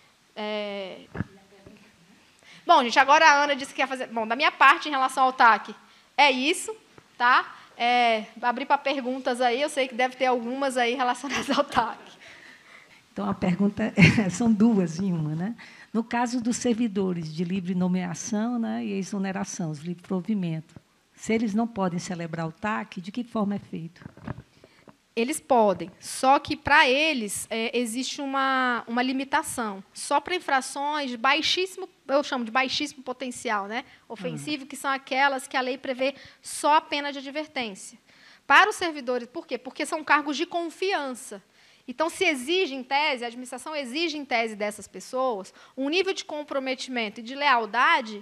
Bom, gente, agora a Ana disse que ia fazer... Bom, da minha parte, em relação ao TAC, é isso. Tá? Abrir para perguntas aí, eu sei que deve ter algumas aí relacionadas ao TAC. Então, a pergunta são duas em uma, né? No caso dos servidores de livre nomeação, né, e exoneração, os livre provimento, se eles não podem celebrar o TAC, de que forma é feito? Eles podem, só que, para eles, existe uma limitação. Só para infrações de baixíssimo, eu chamo de baixíssimo potencial, né, ofensivo, que são aquelas que a lei prevê só a pena de advertência. Para os servidores, por quê? Porque são cargos de confiança. Então, se exige, em tese, a administração exige, em tese, dessas pessoas, um nível de comprometimento e de lealdade,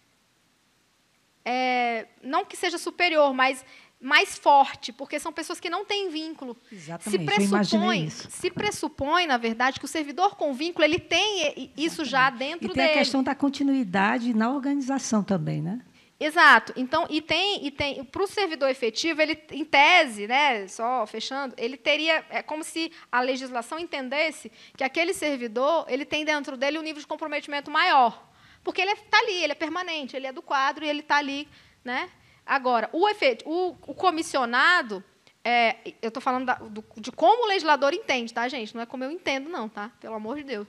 não que seja superior, mas mais forte, porque são pessoas que não têm vínculo. Exatamente, se pressupõe, na verdade, que o servidor com vínculo ele tem isso já dentro dele. E tem a questão da continuidade na organização também, né? Exato. Então, para o servidor efetivo, ele, em tese, né, só fechando, ele teria, como se a legislação entendesse que aquele servidor ele tem dentro dele um nível de comprometimento maior, porque ele está ali, ele é permanente, ele é do quadro e ele está ali, né? Agora, o comissionado, eu estou falando de como o legislador entende, tá, gente? Não é como eu entendo, não, tá? Pelo amor de Deus.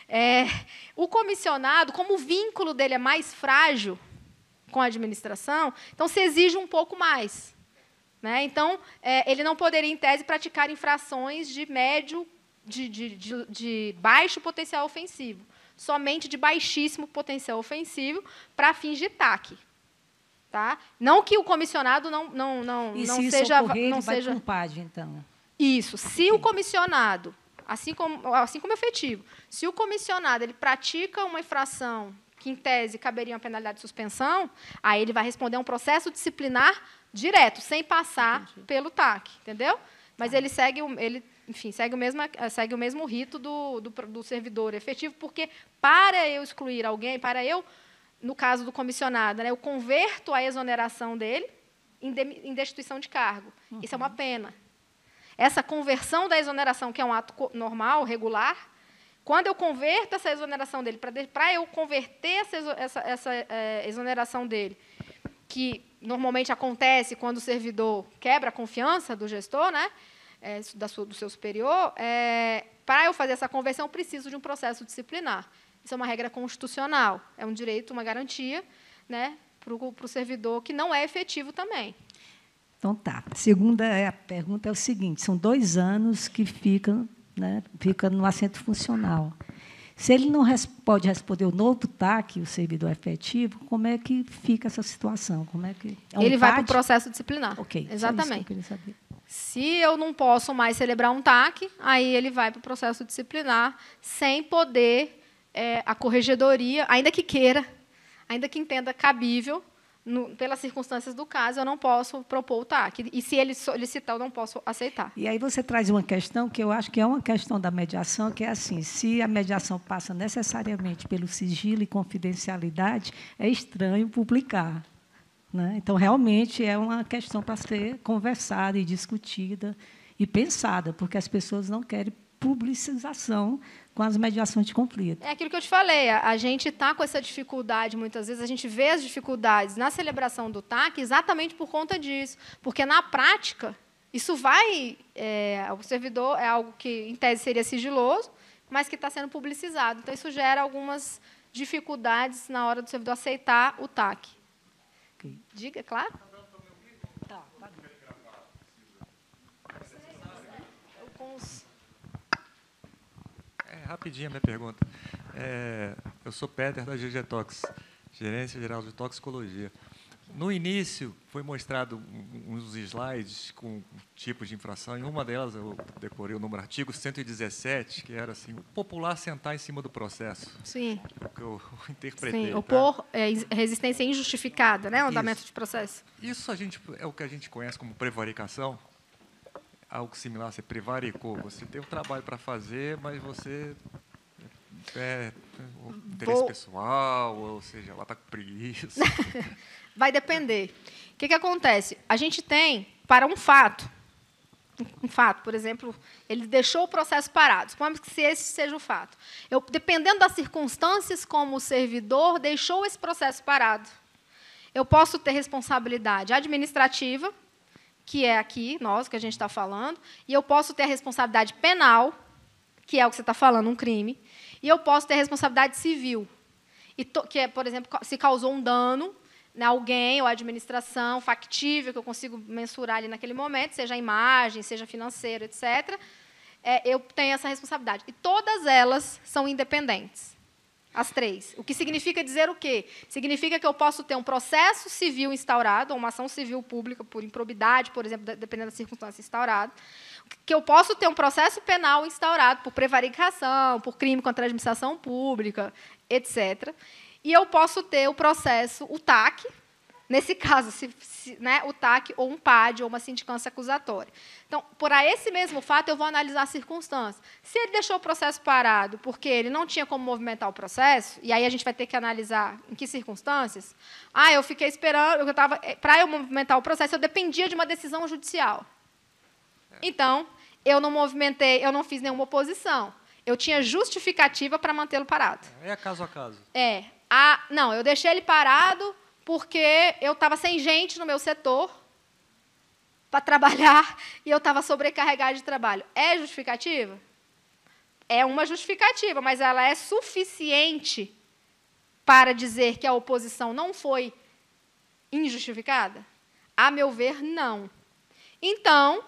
O comissionado, como o vínculo dele é mais frágil com a administração, então se exige um pouco mais. Né? Então, ele não poderia, em tese, praticar infrações de médio, de baixo potencial ofensivo, somente de baixíssimo potencial ofensivo para fins de TAC. Tá? Não que o comissionado não seja... Não seja com PAD, então. Isso. Se o comissionado, assim como efetivo, se o comissionado ele pratica uma infração que, em tese, caberia uma penalidade de suspensão, aí ele vai responder a um processo disciplinar direto, sem passar pelo TAC, entendeu? Mas ele segue segue o mesmo rito do servidor efetivo, porque, para eu excluir alguém, no caso do comissionado, né, eu converto a exoneração dele em destituição de cargo. Isso é uma pena. Essa conversão da exoneração, que é um ato normal, regular, quando eu converto essa exoneração dele, para eu converter essa exoneração dele, que normalmente acontece quando o servidor quebra a confiança do gestor, né, do seu superior, para eu fazer essa conversão, eu preciso de um processo disciplinar. Isso é uma regra constitucional, é um direito, uma garantia, né, para o servidor que não é efetivo também. Então, tá. A segunda pergunta é o seguinte, são 2 anos que fica no assento funcional. Se ele não pode responder o novo TAC, o servidor efetivo, como é que fica essa situação? Como é que ele vai para o processo disciplinar. Ok, exatamente. Só isso que eu queria saber. Se eu não posso mais celebrar um TAC, aí ele vai para o processo disciplinar, sem poder a corregedoria, ainda que queira, ainda que entenda cabível, pelas circunstâncias do caso, eu não posso propor o TAC. E, se ele solicitar, eu não posso aceitar. E aí você traz uma questão que eu acho que é uma questão da mediação, que é assim, se a mediação passa necessariamente pelo sigilo e confidencialidade, é estranho publicar. Né? Então, realmente, é uma questão para ser conversada e discutida e pensada, porque as pessoas não querem publicização com as mediações de conflito. É aquilo que eu te falei, a gente está com essa dificuldade, muitas vezes, a gente vê as dificuldades na celebração do TAC exatamente por conta disso, porque, na prática, isso vai... o servidor é algo que, em tese, seria sigiloso, mas que está sendo publicizado. Então, isso gera algumas dificuldades na hora do servidor aceitar o TAC. Okay. Diga, claro? Tá. Rapidinho a minha pergunta. Eu sou Peter, da GGTox, Gerência Geral de Toxicologia. No início, foi mostrado uns slides com tipos de infração. Em uma delas, eu decorei o número artigo 117, que era assim, o popular sentar em cima do processo. Sim. O que eu interpretei. Sim, opor resistência injustificada, né, ao andamento de processo. Isso é o que a gente conhece como prevaricação. Algo similar, você prevaricou. Você tem um trabalho para fazer, mas você... interesse pessoal, ou seja, ela está com preguiça. Vai depender. O que acontece? A gente tem, para um fato, por exemplo, ele deixou o processo parado. Supomos que esse seja o fato. Dependendo das circunstâncias, como o servidor deixou esse processo parado, eu posso ter responsabilidade administrativa, que é aqui, que a gente está falando, e eu posso ter a responsabilidade penal, que é o que você está falando, um crime, e eu posso ter responsabilidade civil, que é, por exemplo, se causou um dano a alguém ou a administração factível, que eu consigo mensurar ali naquele momento, seja a imagem, seja financeiro, etc., eu tenho essa responsabilidade. E todas elas são independentes, as três. O que significa dizer o quê? Significa que eu posso ter um processo civil instaurado, ou uma ação civil pública por improbidade, por exemplo, dependendo da circunstância instaurada, que eu posso ter um processo penal instaurado por prevaricação, por crime contra a administração pública, etc., e eu posso ter o processo, o TAC, nesse caso, o TAC ou um PAD, ou uma sindicância acusatória. Então, por esse mesmo fato, eu vou analisar as circunstâncias. Se ele deixou o processo parado porque ele não tinha como movimentar o processo, e aí a gente vai ter que analisar em que circunstâncias, eu fiquei esperando, para eu movimentar o processo, eu dependia de uma decisão judicial. Então, eu não movimentei, eu não fiz nenhuma oposição. Eu tinha justificativa para mantê-lo parado. É caso a caso. Não, eu deixei ele parado porque eu estava sem gente no meu setor para trabalhar e eu estava sobrecarregada de trabalho. É justificativa? É uma justificativa, mas ela é suficiente para dizer que a oposição não foi injustificada? A meu ver, não. Então,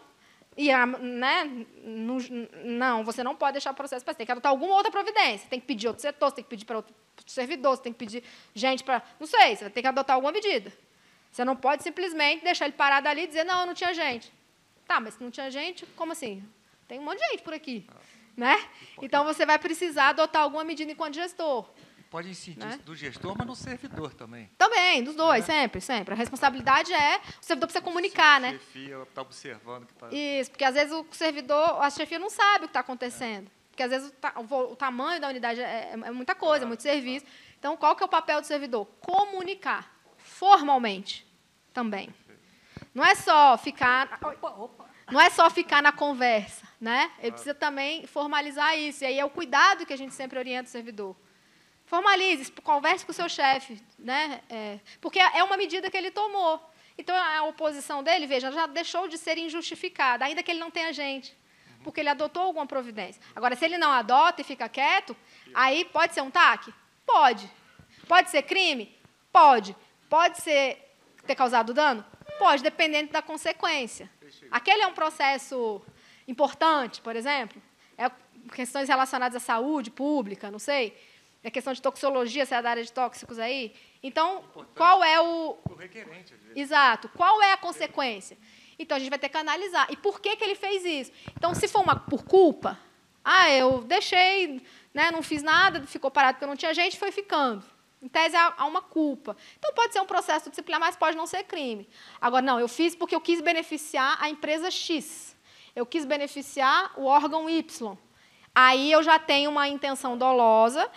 não, você não pode deixar o processo para você. Tem que adotar alguma outra providência. Tem que pedir outro setor, você tem que pedir para outro servidor, você tem que pedir gente para... Não sei, você vai ter que adotar alguma medida. Você não pode simplesmente deixar ele parado ali e dizer, não tinha gente. Tá, mas se não tinha gente, como assim? Tem um monte de gente por aqui. Né? Então, você vai precisar adotar alguma medida enquanto gestor. Pode incidir do gestor, mas no servidor também. Também, dos dois, sempre. A responsabilidade o servidor precisa comunicar, né? A chefia está observando que está... Isso, porque às vezes o servidor, a chefia não sabe o que está acontecendo. Porque às vezes o tamanho da unidade é muita coisa, é muito serviço. Então, qual que é o papel do servidor? Comunicar, formalmente, também. Não é só ficar... Não é só ficar na conversa, né? Ele precisa também formalizar isso. E aí é o cuidado que a gente sempre orienta o servidor. Formalize, converse com o seu chefe, né? Porque é uma medida que ele tomou. Então, a oposição dele, veja, já deixou de ser injustificada, ainda que ele não tenha gente, porque ele adotou alguma providência. Agora, se ele não adota e fica quieto, aí pode ser um TAC? Pode. Pode ser crime? Pode. Pode ter causado dano? Pode, dependendo da consequência. Aquele é um processo importante, por exemplo? Questões relacionadas à saúde pública, não sei. É questão de toxicologia, se é da área de tóxicos aí. Então, qual é o requerente, às vezes. Exato. Qual é a consequência? Então, a gente vai ter que analisar. E por que ele fez isso? Então, se for por culpa, eu deixei, não fiz nada, ficou parado porque não tinha gente, foi ficando. Em tese, há uma culpa. Então, pode ser um processo disciplinar, mas pode não ser crime. Agora, não, eu fiz porque eu quis beneficiar a empresa X. Eu quis beneficiar o órgão Y. Aí, eu já tenho uma intenção dolosa,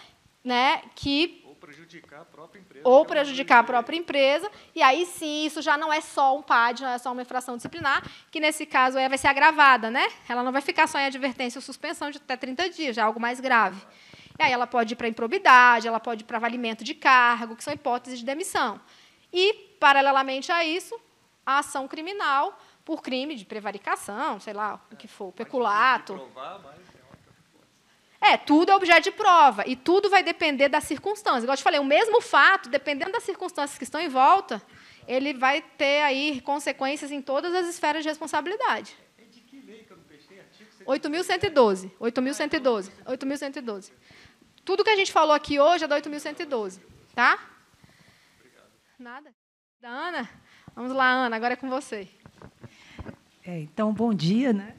ou prejudicar a própria empresa. Ou prejudicar a própria empresa, e aí sim, isso já não é só um PAD, não é só uma infração disciplinar, que nesse caso vai ser agravada, né? Ela não vai ficar só em advertência ou suspensão de até 30 dias, já é algo mais grave. E aí ela pode ir para improbidade, ela pode ir para valimento de cargo, que são hipóteses de demissão. E, paralelamente a isso, a ação criminal por crime de prevaricação, sei lá, o que for, peculato. Tudo é objeto de prova, e tudo vai depender das circunstâncias. Igual eu te falei, o mesmo fato, dependendo das circunstâncias que estão em volta, ele vai ter aí consequências em todas as esferas de responsabilidade. É de que lei que eu não fechei? Artigo 8.112. 8.112. Tudo que a gente falou aqui hoje é da 8.112, tá? Obrigado. Nada. Da Ana? Vamos lá, Ana, agora é com você. Então, bom dia, né?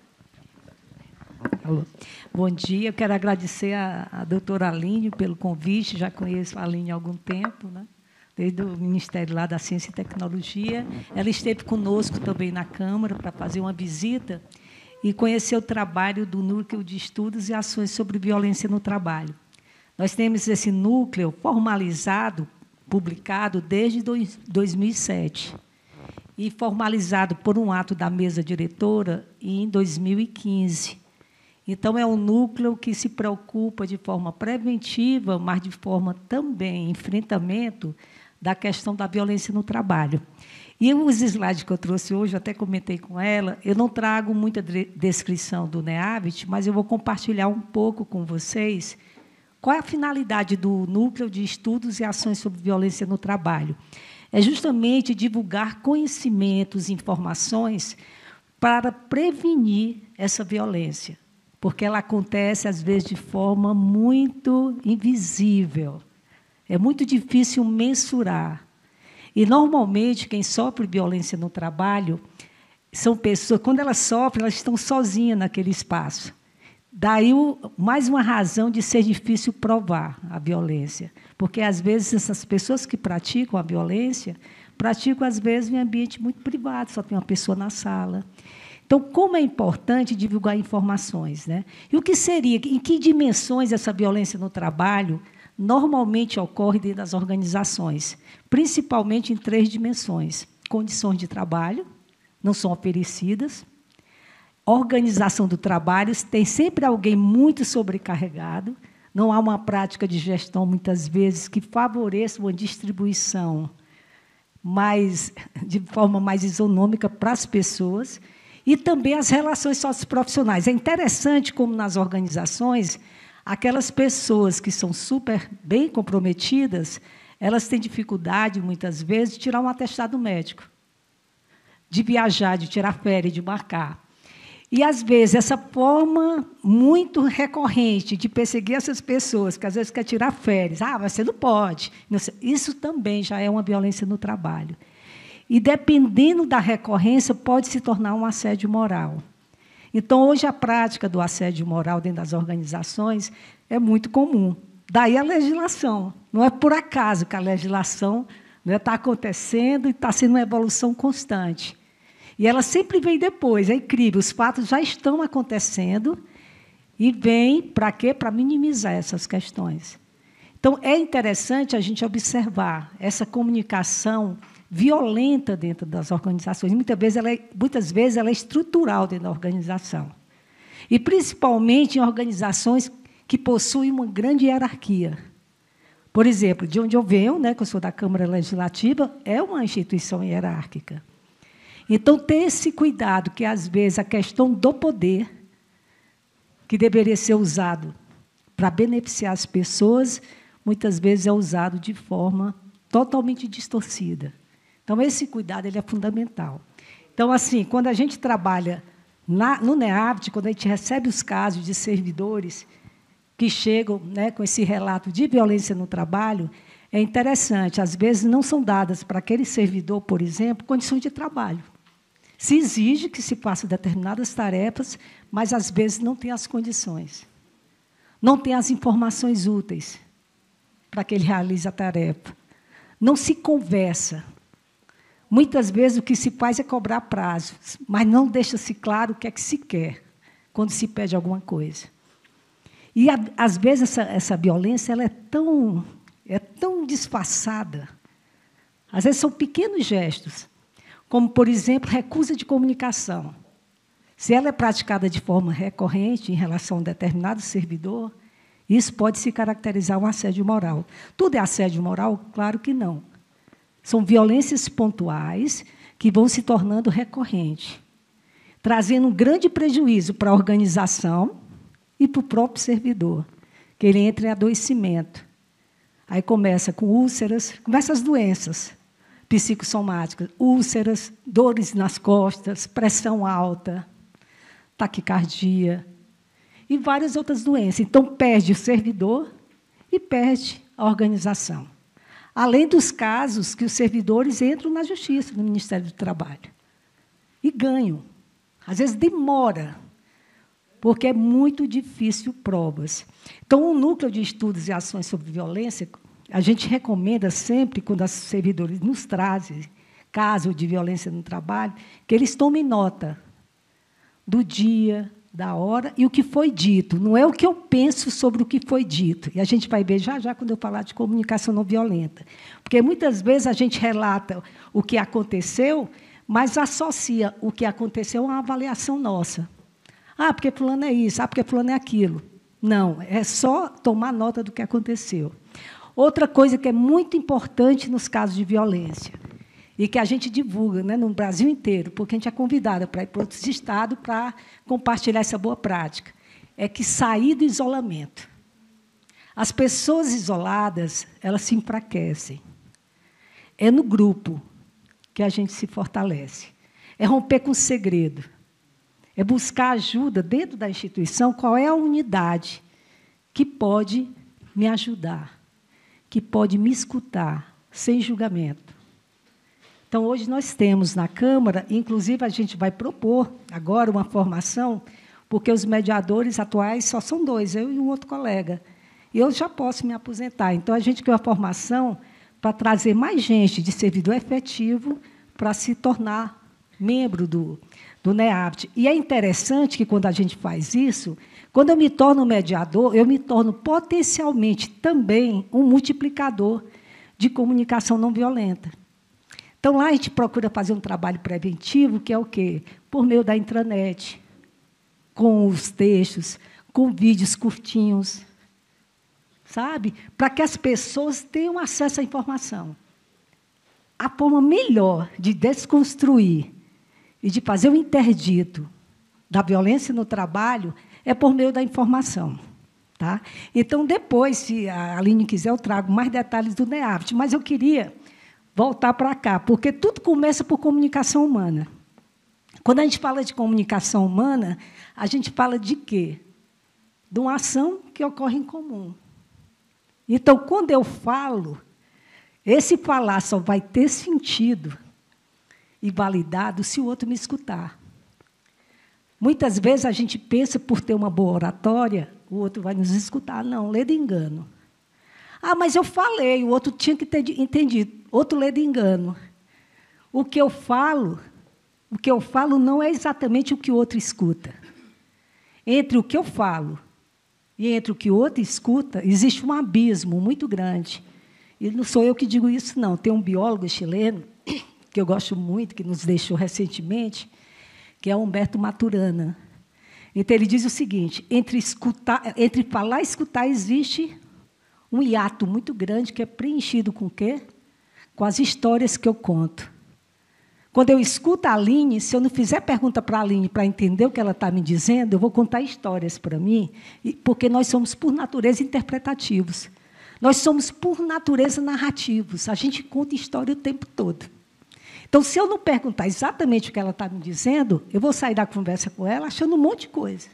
Alô. Bom dia, eu quero agradecer a doutora Aline pelo convite, já conheço a Aline há algum tempo, né? Desde o Ministério lá da Ciência e Tecnologia. Ela esteve conosco também na Câmara para fazer uma visita e conhecer o trabalho do Núcleo de Estudos e Ações sobre Violência no Trabalho. Nós temos esse núcleo formalizado, publicado desde 2007, e formalizado por um ato da mesa diretora em 2015. Então, é um núcleo que se preocupa de forma preventiva, mas de forma também enfrentamento da questão da violência no trabalho. E os slides que eu trouxe hoje, eu até comentei com ela, eu não trago muita descrição do NEAVIT, mas eu vou compartilhar um pouco com vocês qual é a finalidade do Núcleo de Estudos e Ações sobre Violência no Trabalho. É justamente divulgar conhecimentos, informações para prevenir essa violência, porque ela acontece, às vezes, de forma muito invisível. É muito difícil mensurar. E, normalmente, quem sofre violência no trabalho são pessoas, quando elas sofrem, elas estão sozinhas naquele espaço. Daí, mais uma razão de ser difícil provar a violência. Porque, às vezes, essas pessoas que praticam a violência, praticam, às vezes, em ambiente muito privado, só tem uma pessoa na sala. Então, como é importante divulgar informações, né? E o que seria, em que dimensões essa violência no trabalho normalmente ocorre dentro das organizações? Principalmente em 3 dimensões. Condições de trabalho, não são oferecidas. Organização do trabalho, tem sempre alguém muito sobrecarregado, não há uma prática de gestão, muitas vezes, que favoreça uma distribuição de forma mais isonômica para as pessoas, e também as relações socioprofissionais. É interessante como, nas organizações, aquelas pessoas que são super bem comprometidas, elas têm dificuldade, muitas vezes, de tirar um atestado médico, de viajar, de tirar férias, de marcar. E, às vezes, essa forma muito recorrente de perseguir essas pessoas, que, às vezes, quer tirar férias. Mas você não pode. Isso também já é uma violência no trabalho. E, dependendo da recorrência, pode se tornar um assédio moral. Então, hoje, a prática do assédio moral dentro das organizações é muito comum. Daí a legislação. Não é por acaso que a legislação está acontecendo e está sendo uma evolução constante. E ela sempre vem depois, é incrível, os fatos já estão acontecendo e vem para quê? Para minimizar essas questões. Então, é interessante a gente observar essa comunicação violenta dentro das organizações. Muitas vezes ela é estrutural dentro da organização. E, principalmente, em organizações que possuem uma grande hierarquia. Por exemplo, de onde eu venho, né, que eu sou da Câmara Legislativa, é uma instituição hierárquica. Então, ter esse cuidado, que, às vezes, a questão do poder, que deveria ser usado para beneficiar as pessoas, muitas vezes é usado de forma totalmente distorcida. Então, esse cuidado ele é fundamental. Então, assim, quando a gente trabalha no NEAVIT, quando a gente recebe os casos de servidores que chegam, né, com esse relato de violência no trabalho, é interessante. Às vezes, não são dadas para aquele servidor, por exemplo, condições de trabalho. Se exige que se faça determinadas tarefas, mas, às vezes, não tem as condições. Não tem as informações úteis para que ele realize a tarefa. Não se conversa. Muitas vezes, o que se faz é cobrar prazos, mas não deixa-se claro o que é que se quer quando se pede alguma coisa. E, às vezes, essa violência ela é tão disfarçada. Às vezes, são pequenos gestos, como, por exemplo, recusa de comunicação. Se ela é praticada de forma recorrente em relação a um determinado servidor, isso pode se caracterizar um assédio moral. Tudo é assédio moral? Claro que não. São violências pontuais que vão se tornando recorrentes, trazendo um grande prejuízo para a organização e para o próprio servidor, que ele entra em adoecimento. Aí começa com úlceras, começa as doenças psicossomáticas, úlceras, dores nas costas, pressão alta, taquicardia e várias outras doenças. Então, perde o servidor e perde a organização. Além dos casos que os servidores entram na Justiça, no Ministério do Trabalho, e ganham. Às vezes demora, porque é muito difícil provas. Então, o Núcleo de Estudos e Ações sobre Violência, a gente recomenda sempre, quando os servidores nos trazem caso de violência no trabalho, que eles tomem nota do dia, da hora e o que foi dito. Não é o que eu penso sobre o que foi dito. E a gente vai ver já quando eu falar de comunicação não violenta. Porque, muitas vezes, a gente relata o que aconteceu, mas associa o que aconteceu a uma avaliação nossa. Ah, porque fulano é isso, porque fulano é aquilo. Não, é só tomar nota do que aconteceu. Outra coisa que é muito importante nos casos de violência, e que a gente divulga, né, no Brasil inteiro, porque a gente é convidada para ir para outros estados para compartilhar essa boa prática, é que sair do isolamento. As pessoas isoladas, elas se enfraquecem. É no grupo que a gente se fortalece. É romper com o segredo. É buscar ajuda dentro da instituição, qual é a unidade que pode me ajudar, que pode me escutar, sem julgamento. Então, hoje nós temos na Câmara, inclusive a gente vai propor agora uma formação, porque os mediadores atuais só são 2, eu e um outro colega. E eu já posso me aposentar. Então, a gente quer uma formação para trazer mais gente de servidor efetivo para se tornar membro do NEABT. E é interessante que, quando a gente faz isso, quando eu me torno mediador, eu me torno potencialmente também um multiplicador de comunicação não violenta. Então, lá a gente procura fazer um trabalho preventivo, que é o quê? Por meio da intranet, com os textos, com vídeos curtinhos, sabe? Para que as pessoas tenham acesso à informação. A forma melhor de desconstruir e de fazer o interdito da violência no trabalho é por meio da informação. Tá? Então, depois, se a Aline quiser, eu trago mais detalhes do NEABT, mas eu queria voltar para cá, porque tudo começa por comunicação humana. Quando a gente fala de comunicação humana, a gente fala de quê? De uma ação que ocorre em comum. Então, quando eu falo, esse falar só vai ter sentido e validado se o outro me escutar. Muitas vezes a gente pensa, por ter uma boa oratória, o outro vai nos escutar. Não, lê de engano. Ah, mas eu falei, o outro tinha que ter entendido. Outro lê de engano. O que eu falo não é exatamente o que o outro escuta. Entre o que eu falo e entre o que o outro escuta, existe um abismo muito grande. E não sou eu que digo isso, não. Tem um biólogo chileno, que eu gosto muito, que nos deixou recentemente, que é Humberto Maturana. Então, ele diz o seguinte, entre falar e escutar existe um hiato muito grande que é preenchido com o quê? Com as histórias que eu conto. Quando eu escuto a Aline, se eu não fizer pergunta para a Aline para entender o que ela está me dizendo, eu vou contar histórias para mim, porque nós somos, por natureza, interpretativos. Nós somos, por natureza, narrativos. A gente conta história o tempo todo. Então, se eu não perguntar exatamente o que ela está me dizendo, eu vou sair da conversa com ela achando um monte de coisa.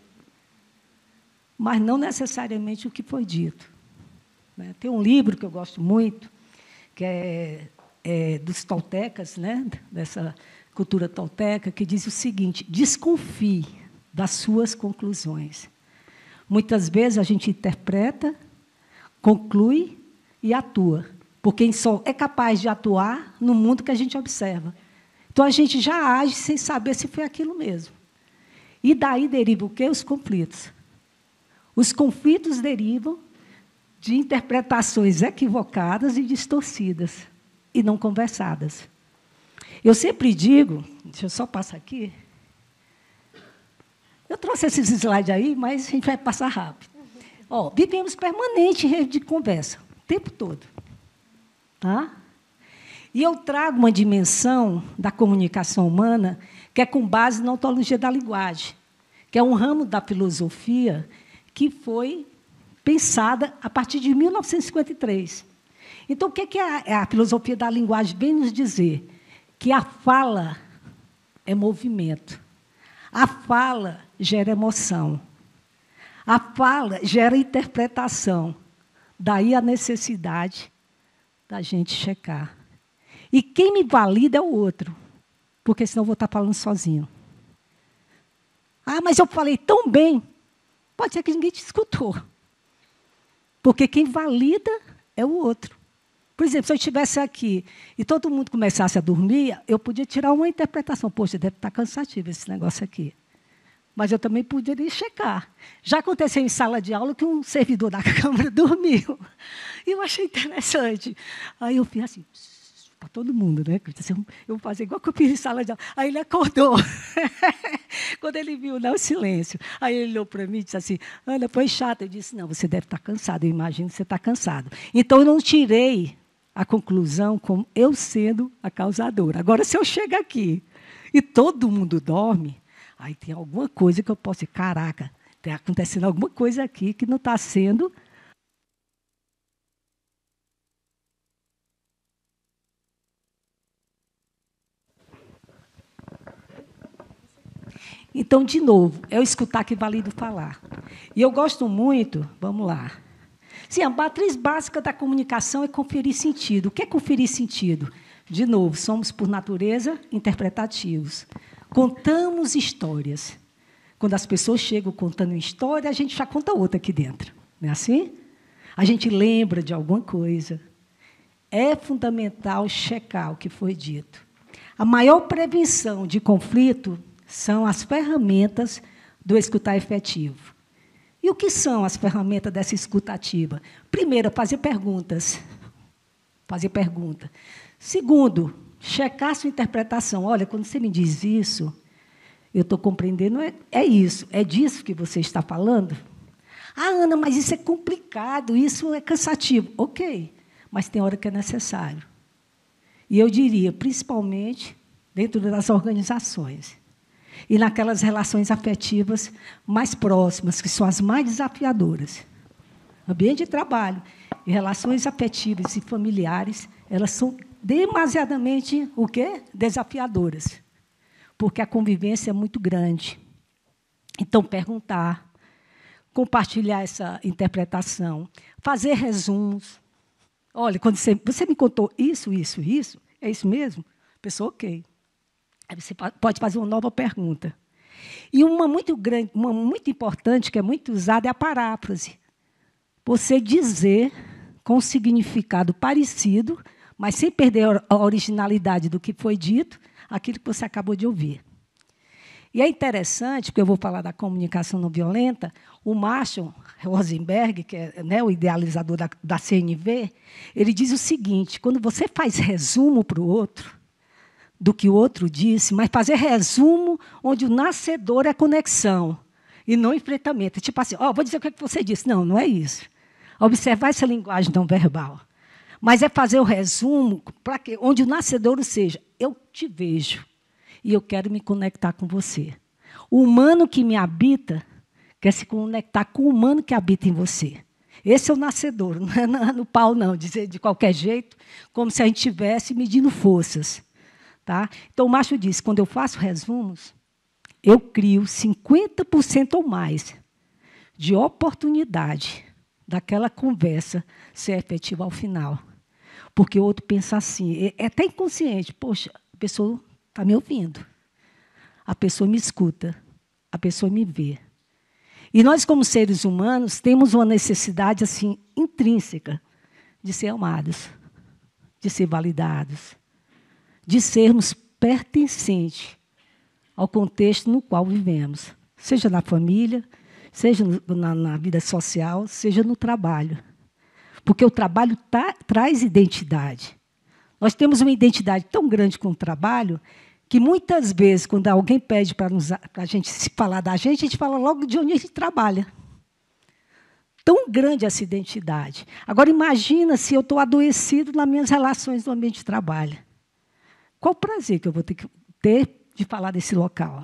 Mas não necessariamente o que foi dito. Tem um livro que eu gosto muito, que é dos toltecas, né, dessa cultura tolteca, que diz o seguinte: desconfie das suas conclusões. Muitas vezes a gente interpreta, conclui e atua, porque quem só é capaz de atuar no mundo que a gente observa. Então, a gente já age sem saber se foi aquilo mesmo. E daí deriva o quê? Os conflitos. Os conflitos derivam de interpretações equivocadas e distorcidas, e não conversadas. Eu sempre digo, deixa eu só passar aqui, eu trouxe esses slides aí, mas a gente vai passar rápido. Vivemos permanente em rede de conversa, o tempo todo. Tá? E eu trago uma dimensão da comunicação humana que é com base na ontologia da linguagem, que é um ramo da filosofia que foi pensada a partir de 1953. Então, o que a filosofia da linguagem vem nos dizer? Que a fala é movimento. A fala gera emoção. A fala gera interpretação. Daí a necessidade da gente checar. E quem me valida é o outro, porque senão eu vou estar falando sozinho. Ah, mas eu falei tão bem. Pode ser que ninguém te escutou. Porque quem valida é o outro. Por exemplo, se eu estivesse aqui e todo mundo começasse a dormir, eu podia tirar uma interpretação. Poxa, deve estar cansativo esse negócio aqui. Mas eu também poderia checar. Já aconteceu em sala de aula que um servidor da Câmara dormiu. E eu achei interessante. Aí eu fiz assim, para todo mundo, né? Eu vou fazer igual que eu fiz em sala de aula. Aí ele acordou. Quando ele viu, não, silêncio. Aí ele olhou para mim e disse assim, Ana, foi chato. Eu disse, não, você deve estar cansado. Eu imagino que você está cansado. Então, eu não tirei a conclusão como eu sendo a causadora. Agora, se eu chego aqui e todo mundo dorme, aí tem alguma coisa que eu posso dizer, caraca, está acontecendo alguma coisa aqui que não está sendo... Então, de novo, é o escutar que valido falar. E eu gosto muito, vamos lá. Sim, a matriz básica da comunicação é conferir sentido. O que é conferir sentido? De novo, somos, por natureza, interpretativos. Contamos histórias. Quando as pessoas chegam contando uma história, a gente já conta outra aqui dentro. Não é assim? A gente lembra de alguma coisa. É fundamental checar o que foi dito. A maior prevenção de conflito são as ferramentas do escutar efetivo. E o que são as ferramentas dessa escuta ativa? Primeiro, fazer perguntas. Fazer pergunta. Segundo, checar sua interpretação. Olha, quando você me diz isso, eu estou compreendendo, é isso, é disso que você está falando? Ah, Ana, mas isso é complicado, isso é cansativo. Ok, mas tem hora que é necessário. E eu diria, principalmente, dentro das organizações. E naquelas relações afetivas mais próximas, que são as mais desafiadoras. Ambiente de trabalho e relações afetivas e familiares, elas são demasiadamente o quê? Desafiadoras. Porque a convivência é muito grande. Então, perguntar, compartilhar essa interpretação, fazer resumos. Olha, quando você me contou isso, é isso mesmo? A pessoa, ok. Aí você pode fazer uma nova pergunta. E uma muito grande, uma muito importante, que é muito usada, é a paráfrase. Você dizer com significado parecido, mas sem perder a originalidade do que foi dito, aquilo que você acabou de ouvir. E é interessante, porque eu vou falar da comunicação não violenta, o Marshall Rosenberg, que é, né, o idealizador da CNV, ele diz o seguinte, quando você faz resumo para o outro, do que o outro disse, mas fazer resumo onde o nascedor é conexão e não enfrentamento. Tipo assim, vou dizer o que você disse. Não, não é isso. Observar essa linguagem não verbal. Mas é fazer o resumo para que, onde o nascedor seja, eu te vejo e eu quero me conectar com você. O humano que me habita quer se conectar com o humano que habita em você. Esse é o nascedor, não é no pau, não, dizer de qualquer jeito, como se a gente estivesse medindo forças. Tá? Então, o Marshall diz, quando eu faço resumos, eu crio 50% ou mais de oportunidade daquela conversa ser efetiva ao final. Porque o outro pensa assim, é até inconsciente, poxa, a pessoa está me ouvindo, a pessoa me escuta, a pessoa me vê. E nós, como seres humanos, temos uma necessidade assim, intrínseca de ser amados, de ser validados, de sermos pertencentes ao contexto no qual vivemos, seja na família, seja na vida social, seja no trabalho. Porque o trabalho traz identidade. Nós temos uma identidade tão grande com o trabalho que, muitas vezes, quando alguém pede para a gente se falar da gente, a gente fala logo de onde a gente trabalha. Tão grande essa identidade. Agora, imagina se eu estou adoecido nas minhas relações no ambiente de trabalho. Qual o prazer que eu vou ter de falar desse local?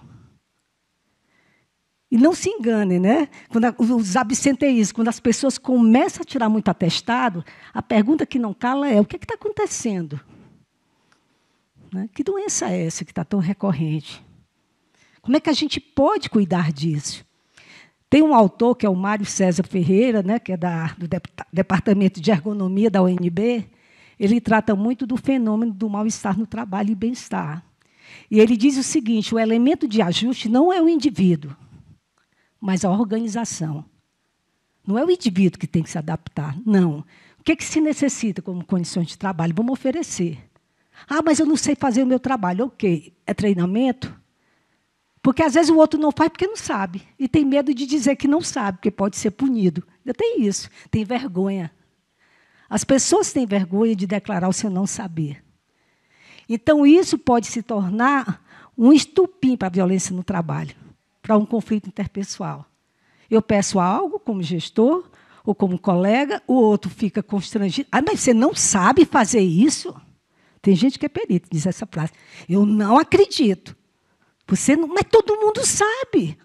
E não se enganem, né? Quando os absenteístas, quando as pessoas começam a tirar muito atestado, a pergunta que não cala é: o que está acontecendo? Né? Que doença é essa que está tão recorrente? Como é que a gente pode cuidar disso? Tem um autor, que é o Mário César Ferreira, né, que é do Departamento de Ergonomia da UNB, ele trata muito do fenômeno do mal-estar no trabalho e bem-estar. E ele diz o seguinte: o elemento de ajuste não é o indivíduo, mas a organização. Não é o indivíduo que tem que se adaptar, não. O que se necessita como condições de trabalho? Vamos oferecer. Ah, mas eu não sei fazer o meu trabalho. Ok, é treinamento? Porque, às vezes, o outro não faz porque não sabe. E tem medo de dizer que não sabe, porque pode ser punido. Ainda tem isso, tem vergonha. As pessoas têm vergonha de declarar o seu não saber. Então, isso pode se tornar um estupim para a violência no trabalho, para um conflito interpessoal. Eu peço algo como gestor ou como colega, o outro fica constrangido. Ah, mas você não sabe fazer isso? Tem gente que é perito, diz essa frase. Eu não acredito. Você não, mas todo mundo sabe.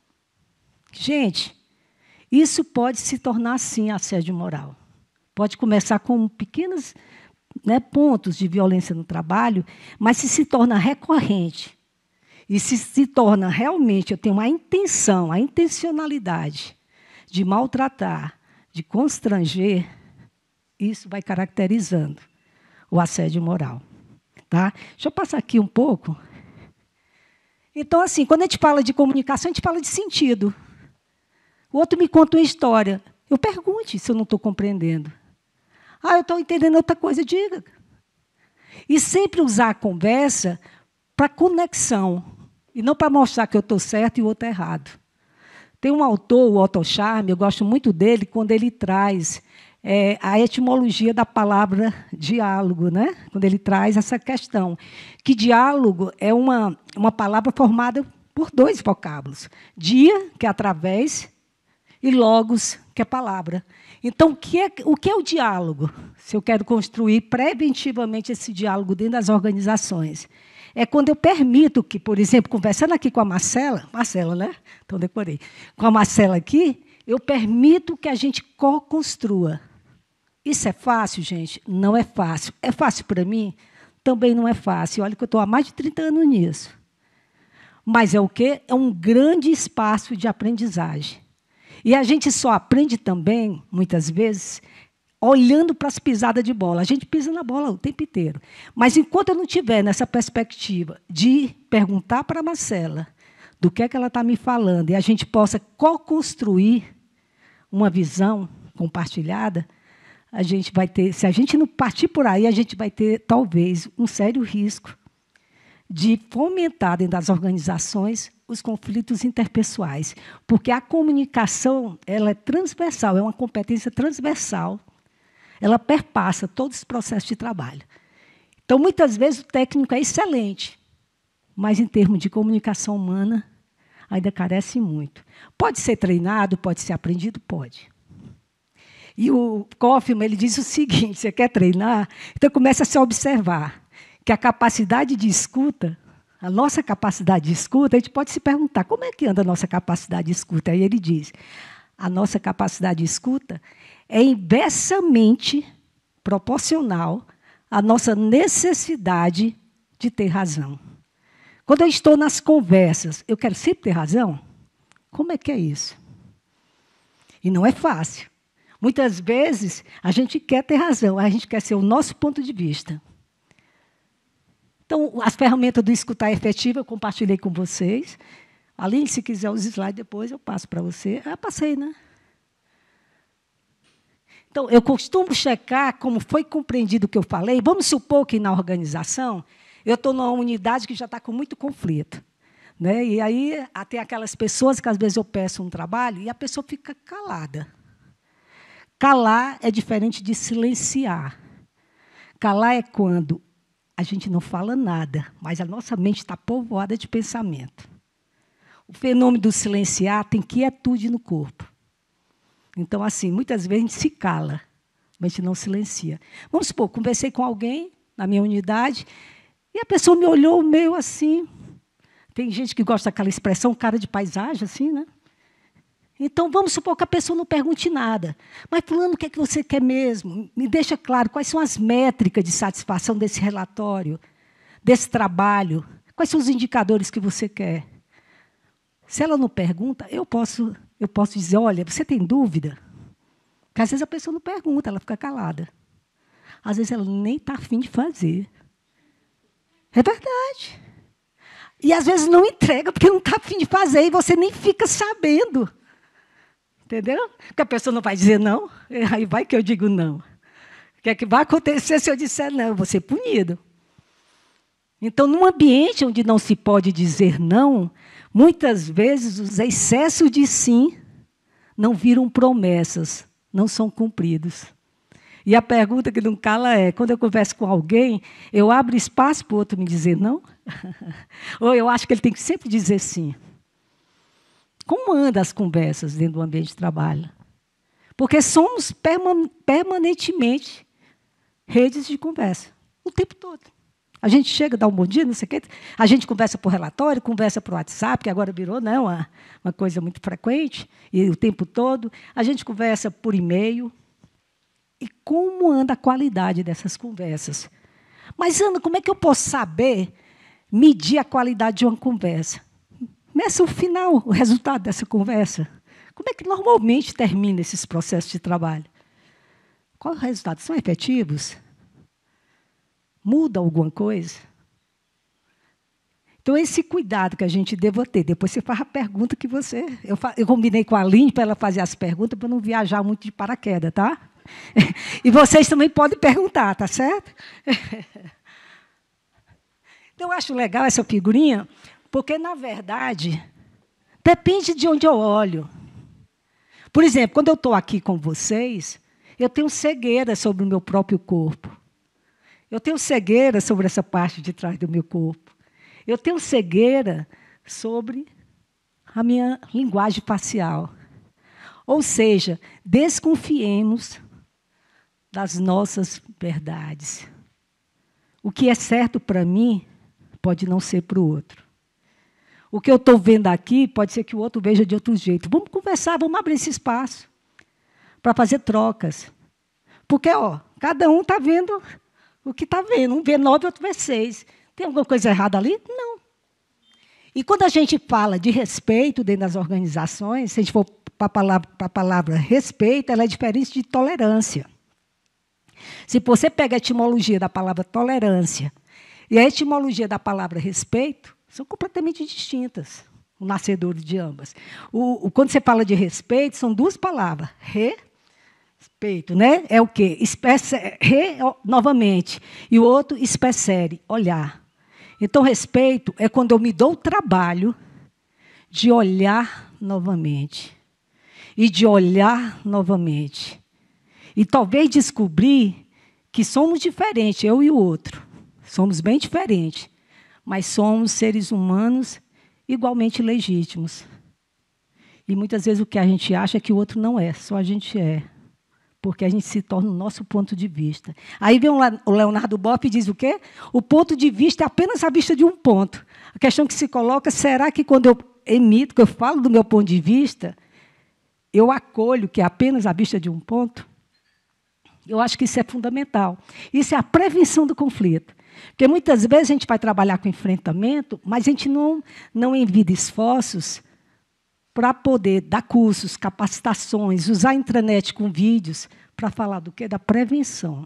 Gente, isso pode se tornar, sim, assédio moral. Pode começar com pequenos, né, pontos de violência no trabalho, mas se torna recorrente, e se torna realmente, eu tenho uma intenção, a intencionalidade de maltratar, de constranger, isso vai caracterizando o assédio moral. Tá? Deixa eu passar aqui um pouco. Então, assim, quando a gente fala de comunicação, a gente fala de sentido. O outro me conta uma história. Eu pergunte se eu não estou compreendendo. Ah, eu estou entendendo outra coisa, diga. E sempre usar a conversa para conexão, e não para mostrar que eu estou certo e o outro errado. Tem um autor, o Otto Scharmer, eu gosto muito dele, quando ele traz a etimologia da palavra diálogo, né? Quando ele traz essa questão, que diálogo é uma palavra formada por dois vocábulos. Dia, que é através, e logos, que é palavra. Então, o que é o diálogo? Se eu quero construir preventivamente esse diálogo dentro das organizações. É quando eu permito que, por exemplo, conversando aqui com a Marcela, né? Então, decorei. Com a Marcela aqui, eu permito que a gente co-construa. Isso é fácil, gente? Não é fácil. É fácil para mim? Também não é fácil. Olha que eu estou há mais de 30 anos nisso. Mas é o quê? É um grande espaço de aprendizagem. E a gente só aprende também, muitas vezes, olhando para as pisadas de bola. A gente pisa na bola o tempo inteiro. Mas, enquanto eu não tiver nessa perspectiva de perguntar para a Marcela do que é que ela está me falando e a gente possa co-construir uma visão compartilhada, a gente vai ter, se a gente não partir por aí, a gente vai ter, talvez, um sério risco de fomentar dentro das organizações os conflitos interpessoais. Porque a comunicação ela é transversal, é uma competência transversal. Ela perpassa todos os processos de trabalho. Então, muitas vezes, o técnico é excelente, mas, em termos de comunicação humana, ainda carece muito. Pode ser treinado, pode ser aprendido? Pode. E o Kaufman, ele diz o seguinte: você quer treinar? Então, começa a se observar que a capacidade de escuta, a nossa capacidade de escuta, a gente pode se perguntar, como é que anda a nossa capacidade de escuta? Aí ele diz, a nossa capacidade de escuta é inversamente proporcional à nossa necessidade de ter razão. Quando eu estou nas conversas, eu quero sempre ter razão? Como é que é isso? E não é fácil. Muitas vezes, a gente quer ter razão, a gente quer ser o nosso ponto de vista. Então, as ferramentas do escutar efetivo eu compartilhei com vocês. Além, se quiser os slides depois, eu passo para você. Ah, passei, né? Então, eu costumo checar como foi compreendido o que eu falei. Vamos supor que, na organização, eu estou numa unidade que já está com muito conflito. Né? E aí, tem aquelas pessoas que, às vezes, eu peço um trabalho e a pessoa fica calada. Calar é diferente de silenciar. Calar é quando a gente não fala nada, mas a nossa mente está povoada de pensamento. O fenômeno do silenciar tem quietude no corpo. Então, assim, muitas vezes a gente se cala, mas a gente não silencia. Vamos supor, conversei com alguém na minha unidade e a pessoa me olhou meio assim. Tem gente que gosta daquela expressão, cara de paisagem, assim, né? Então, vamos supor que a pessoa não pergunte nada. Mas, fulano, o que é que você quer mesmo? Me deixa claro quais são as métricas de satisfação desse relatório, desse trabalho. Quais são os indicadores que você quer? Se ela não pergunta, eu posso eu posso dizer, olha, você tem dúvida? Porque às vezes a pessoa não pergunta, ela fica calada. Às vezes ela nem está afim de fazer. É verdade. E às vezes não entrega porque não está afim de fazer e você nem fica sabendo. Entendeu? Porque a pessoa não vai dizer não, aí vai que eu digo não. O que é que vai acontecer se eu disser não? Eu vou ser punido. Então, num ambiente onde não se pode dizer não, muitas vezes os excessos de sim não viram promessas, não são cumpridos. E a pergunta que não cala é, quando eu converso com alguém, eu abro espaço para o outro me dizer não? Ou eu acho que ele tem que sempre dizer sim? Como andam as conversas dentro do ambiente de trabalho? Porque somos permanentemente redes de conversa, o tempo todo. A gente chega, dá um bom dia, não sei o quê, a gente conversa por relatório, conversa por WhatsApp, que agora virou, né, uma coisa muito frequente, e o tempo todo. A gente conversa por e-mail. E como anda a qualidade dessas conversas? Mas, Ana, como é que eu posso saber medir a qualidade de uma conversa? Meça o final, o resultado dessa conversa. Como é que normalmente termina esses processos de trabalho? Qual é o resultado? São efetivos? Muda alguma coisa? Então, esse cuidado que a gente deva ter. Depois você faz a pergunta que você... Eu combinei com a Aline para ela fazer as perguntas para não viajar muito de paraquedas, tá? E vocês também podem perguntar, tá certo? Então, eu acho legal essa figurinha, porque, na verdade, depende de onde eu olho. Por exemplo, quando eu estou aqui com vocês, eu tenho cegueira sobre o meu próprio corpo. Eu tenho cegueira sobre essa parte de trás do meu corpo. Eu tenho cegueira sobre a minha linguagem facial. Ou seja, desconfiemos das nossas verdades. O que é certo para mim pode não ser para o outro. O que eu estou vendo aqui pode ser que o outro veja de outro jeito. Vamos conversar, vamos abrir esse espaço para fazer trocas. Porque, cada um está vendo o que está vendo. Um vê 9, outro vê 6. Tem alguma coisa errada ali? Não. E quando a gente fala de respeito dentro das organizações, se a gente for para a palavra respeito, ela é diferente de tolerância. Se você pega a etimologia da palavra tolerância e a etimologia da palavra respeito, são completamente distintas, o nascedor de ambas. Quando você fala de respeito, são duas palavras. Respeito, né? É o quê? Novamente. E o outro, especere, olhar. Então, respeito é quando eu me dou o trabalho de olhar novamente. E de olhar novamente. E talvez descobrir que somos diferentes, eu e o outro. Somos bem diferentes. Mas somos seres humanos igualmente legítimos. E muitas vezes o que a gente acha é que o outro não é, só a gente é. Porque a gente se torna o nosso ponto de vista. Aí vem o Leonardo Boff e diz o quê? O ponto de vista é apenas a vista de um ponto. A questão que se coloca, será que quando eu emito, que eu falo do meu ponto de vista, eu acolho que é apenas a vista de um ponto? Eu acho que isso é fundamental. Isso é a prevenção do conflito. Porque muitas vezes a gente vai trabalhar com enfrentamento, mas a gente não envia esforços para poder dar cursos, capacitações, usar a intranet com vídeos para falar do quê? Da prevenção.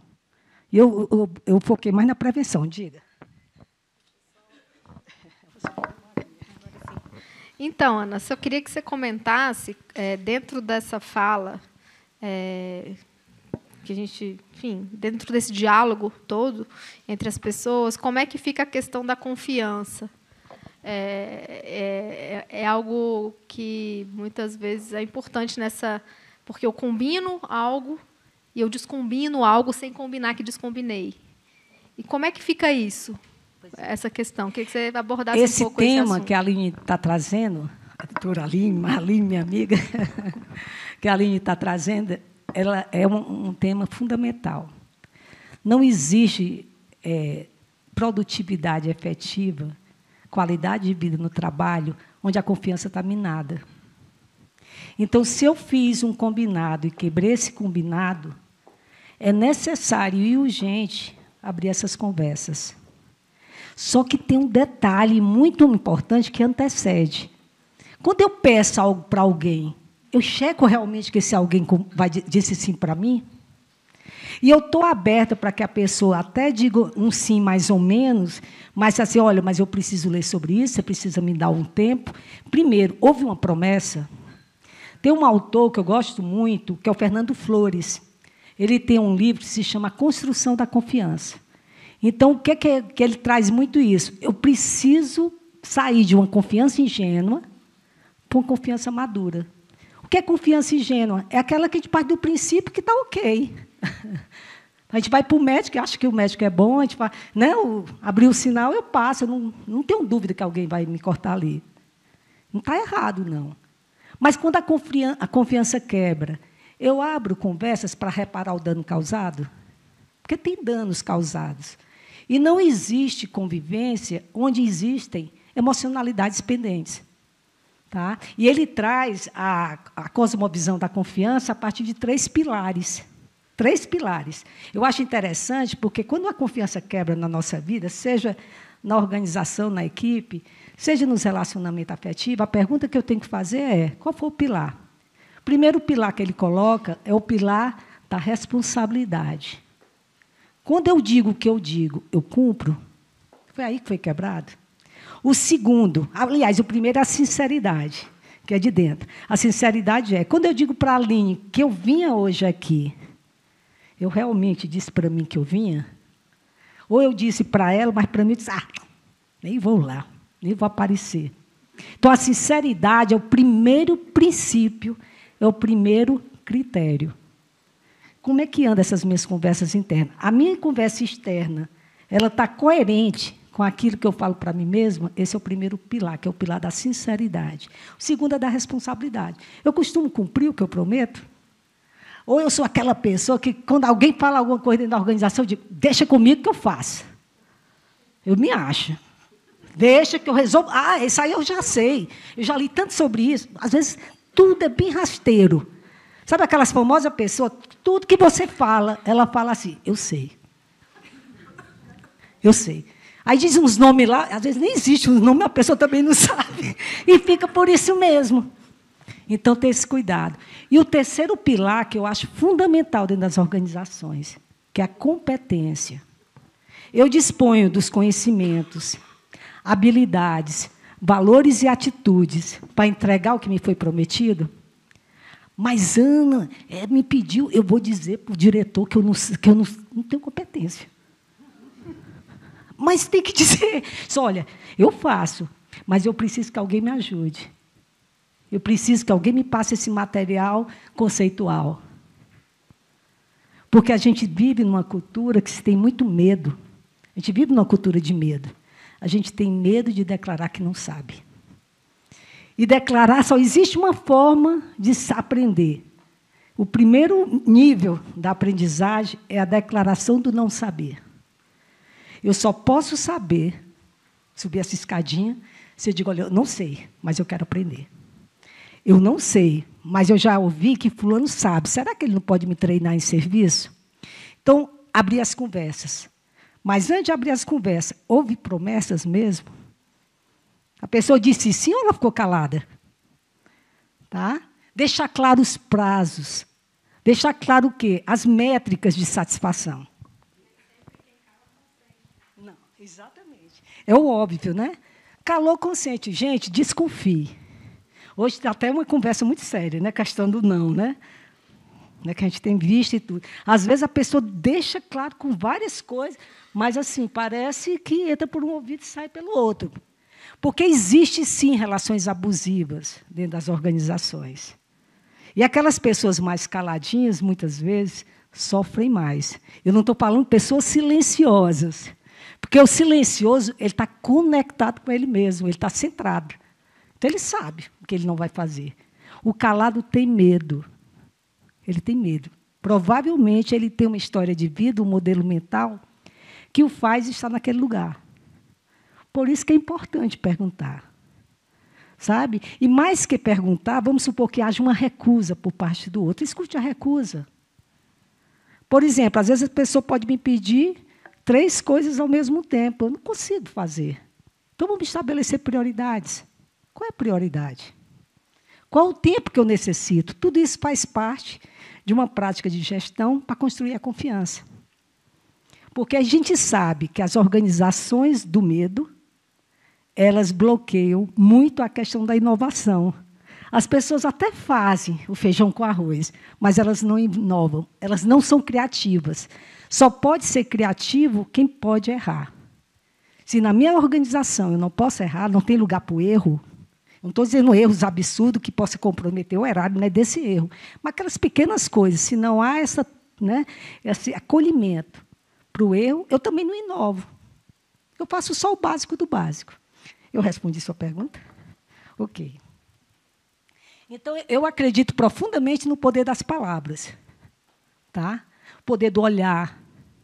Eu foquei mais na prevenção, diga. Então, Ana, eu queria que você comentasse, dentro dessa fala, que a gente, enfim, dentro desse diálogo todo entre as pessoas, como é que fica a questão da confiança? É algo que muitas vezes é importante porque eu combino algo e eu descombino algo sem combinar que descombinei. E como é que fica isso? Essa questão, queria que você abordasse um pouco esse assunto. Esse tema que a Aline está trazendo, a doutora Aline, minha amiga, que a Aline está trazendo, ela é um tema fundamental. Não existe produtividade efetiva, qualidade de vida no trabalho, onde a confiança está minada. Então, se eu fiz um combinado e quebrei esse combinado, é necessário e urgente abrir essas conversas. Só que tem um detalhe muito importante que antecede. Quando eu peço algo para alguém, Eu checo realmente que esse alguém disse sim para mim? E eu estou aberta para que a pessoa até diga um sim mais ou menos, mas assim, olha, mas eu preciso ler sobre isso, você precisa me dar um tempo. Primeiro, houve uma promessa. Tem um autor que eu gosto muito, que é o Fernando Flores. Ele tem um livro que se chama Construção da Confiança. Então, o que é que ele traz muito isso? Eu preciso sair de uma confiança ingênua para uma confiança madura. O que é confiança ingênua? É aquela que a gente parte do princípio que está ok. A gente vai para o médico, acha que o médico é bom, a gente fala, não, abrir o sinal, eu passo, eu não tenho dúvida que alguém vai me cortar ali. Não está errado, não. Mas quando a confiança quebra, eu abro conversas para reparar o dano causado? Porque tem danos causados. E não existe convivência onde existem emocionalidades pendentes. Tá? E ele traz a cosmovisão da confiança a partir de 3 pilares. 3 pilares. Eu acho interessante, porque quando a confiança quebra na nossa vida, seja na organização, na equipe, seja nos relacionamentos afetivos, a pergunta que eu tenho que fazer é, qual foi o pilar? O primeiro pilar que ele coloca é o pilar da responsabilidade. Quando eu digo o que eu digo, eu cumpro? Foi aí que foi quebrado. O segundo, aliás, o primeiro é a sinceridade, que é de dentro. A sinceridade é, quando eu digo para a Aline que eu vinha hoje aqui, eu realmente disse para mim que eu vinha? Ou eu disse para ela, mas para mim eu disse, nem vou lá, nem vou aparecer. Então, a sinceridade é o primeiro princípio, é o primeiro critério. Como é que andam essas minhas conversas internas? A minha conversa externa, ela está coerente com aquilo que eu falo para mim mesma? Esse é o primeiro pilar, que é o pilar da sinceridade. O segundo é da responsabilidade. Eu costumo cumprir o que eu prometo? Ou eu sou aquela pessoa que, quando alguém fala alguma coisa dentro da organização, eu digo, deixa comigo que eu faço. Eu me acho. Deixa que eu resolvo. Isso aí eu já sei. Eu já li tanto sobre isso. Às vezes, tudo é bem rasteiro. Sabe aquelas famosas pessoas, tudo que você fala, ela fala assim, eu sei. Eu sei. Aí diz uns nomes lá, às vezes nem existe um nome, a pessoa também não sabe. E fica por isso mesmo. Então, tem esse cuidado. E o terceiro pilar, que eu acho fundamental dentro das organizações, que é a competência. Eu disponho dos conhecimentos, habilidades, valores e atitudes para entregar o que me foi prometido? Mas, Ana, me pediu, eu vou dizer para o diretor que eu não tenho competência. Mas tem que dizer, olha, eu faço, mas eu preciso que alguém me ajude. Eu preciso que alguém me passe esse material conceitual. Porque a gente vive numa cultura que se tem muito medo. A gente vive numa cultura de medo. A gente tem medo de declarar que não sabe. E declarar, só existe uma forma de aprender. O primeiro nível da aprendizagem é a declaração do não saber. Eu só posso saber, subir essa escadinha, se eu digo, olha, eu não sei, mas eu quero aprender. Eu não sei, mas eu já ouvi que fulano sabe. Será que ele não pode me treinar em serviço? Então, abrir as conversas. Mas, antes de abrir as conversas, houve promessas mesmo? A pessoa disse sim ou ela ficou calada? Tá? Deixar claro os prazos. Deixar claro o quê? As métricas de satisfação. Não, exatamente. É o óbvio, né? Calor consciente. Gente, desconfie. Hoje está até uma conversa muito séria, né? Questão do não, né? Que a gente tem visto e tudo. Às vezes a pessoa deixa claro com várias coisas, mas assim, parece que entra por um ouvido e sai pelo outro. Porque existe, sim, relações abusivas dentro das organizações. E aquelas pessoas mais caladinhas, muitas vezes, sofrem mais. Eu não estou falando de pessoas silenciosas, porque o silencioso ele está conectado com ele mesmo, ele está centrado. Então, ele sabe o que ele não vai fazer. O calado tem medo. Ele tem medo. Provavelmente, ele tem uma história de vida, um modelo mental, que o faz estar naquele lugar. Por isso que é importante perguntar. Sabe? E mais que perguntar, vamos supor que haja uma recusa por parte do outro. Escute a recusa. Por exemplo, às vezes a pessoa pode me pedir 3 coisas ao mesmo tempo. Eu não consigo fazer. Então, vamos estabelecer prioridades. Qual é a prioridade? Qual o tempo que eu necessito? Tudo isso faz parte de uma prática de gestão para construir a confiança. Porque a gente sabe que as organizações do medo, elas bloqueiam muito a questão da inovação. As pessoas até fazem o feijão com arroz, mas elas não inovam, elas não são criativas. Só pode ser criativo quem pode errar. Se na minha organização eu não posso errar, não tem lugar para o erro, não estou dizendo erros absurdos que possam comprometer o erário, não é desse erro. Mas aquelas pequenas coisas, se não há esse acolhimento para o erro, eu também não inovo. Eu faço só o básico do básico. Eu respondi sua pergunta? Ok. Então, eu acredito profundamente no poder das palavras. Tá? O poder do olhar.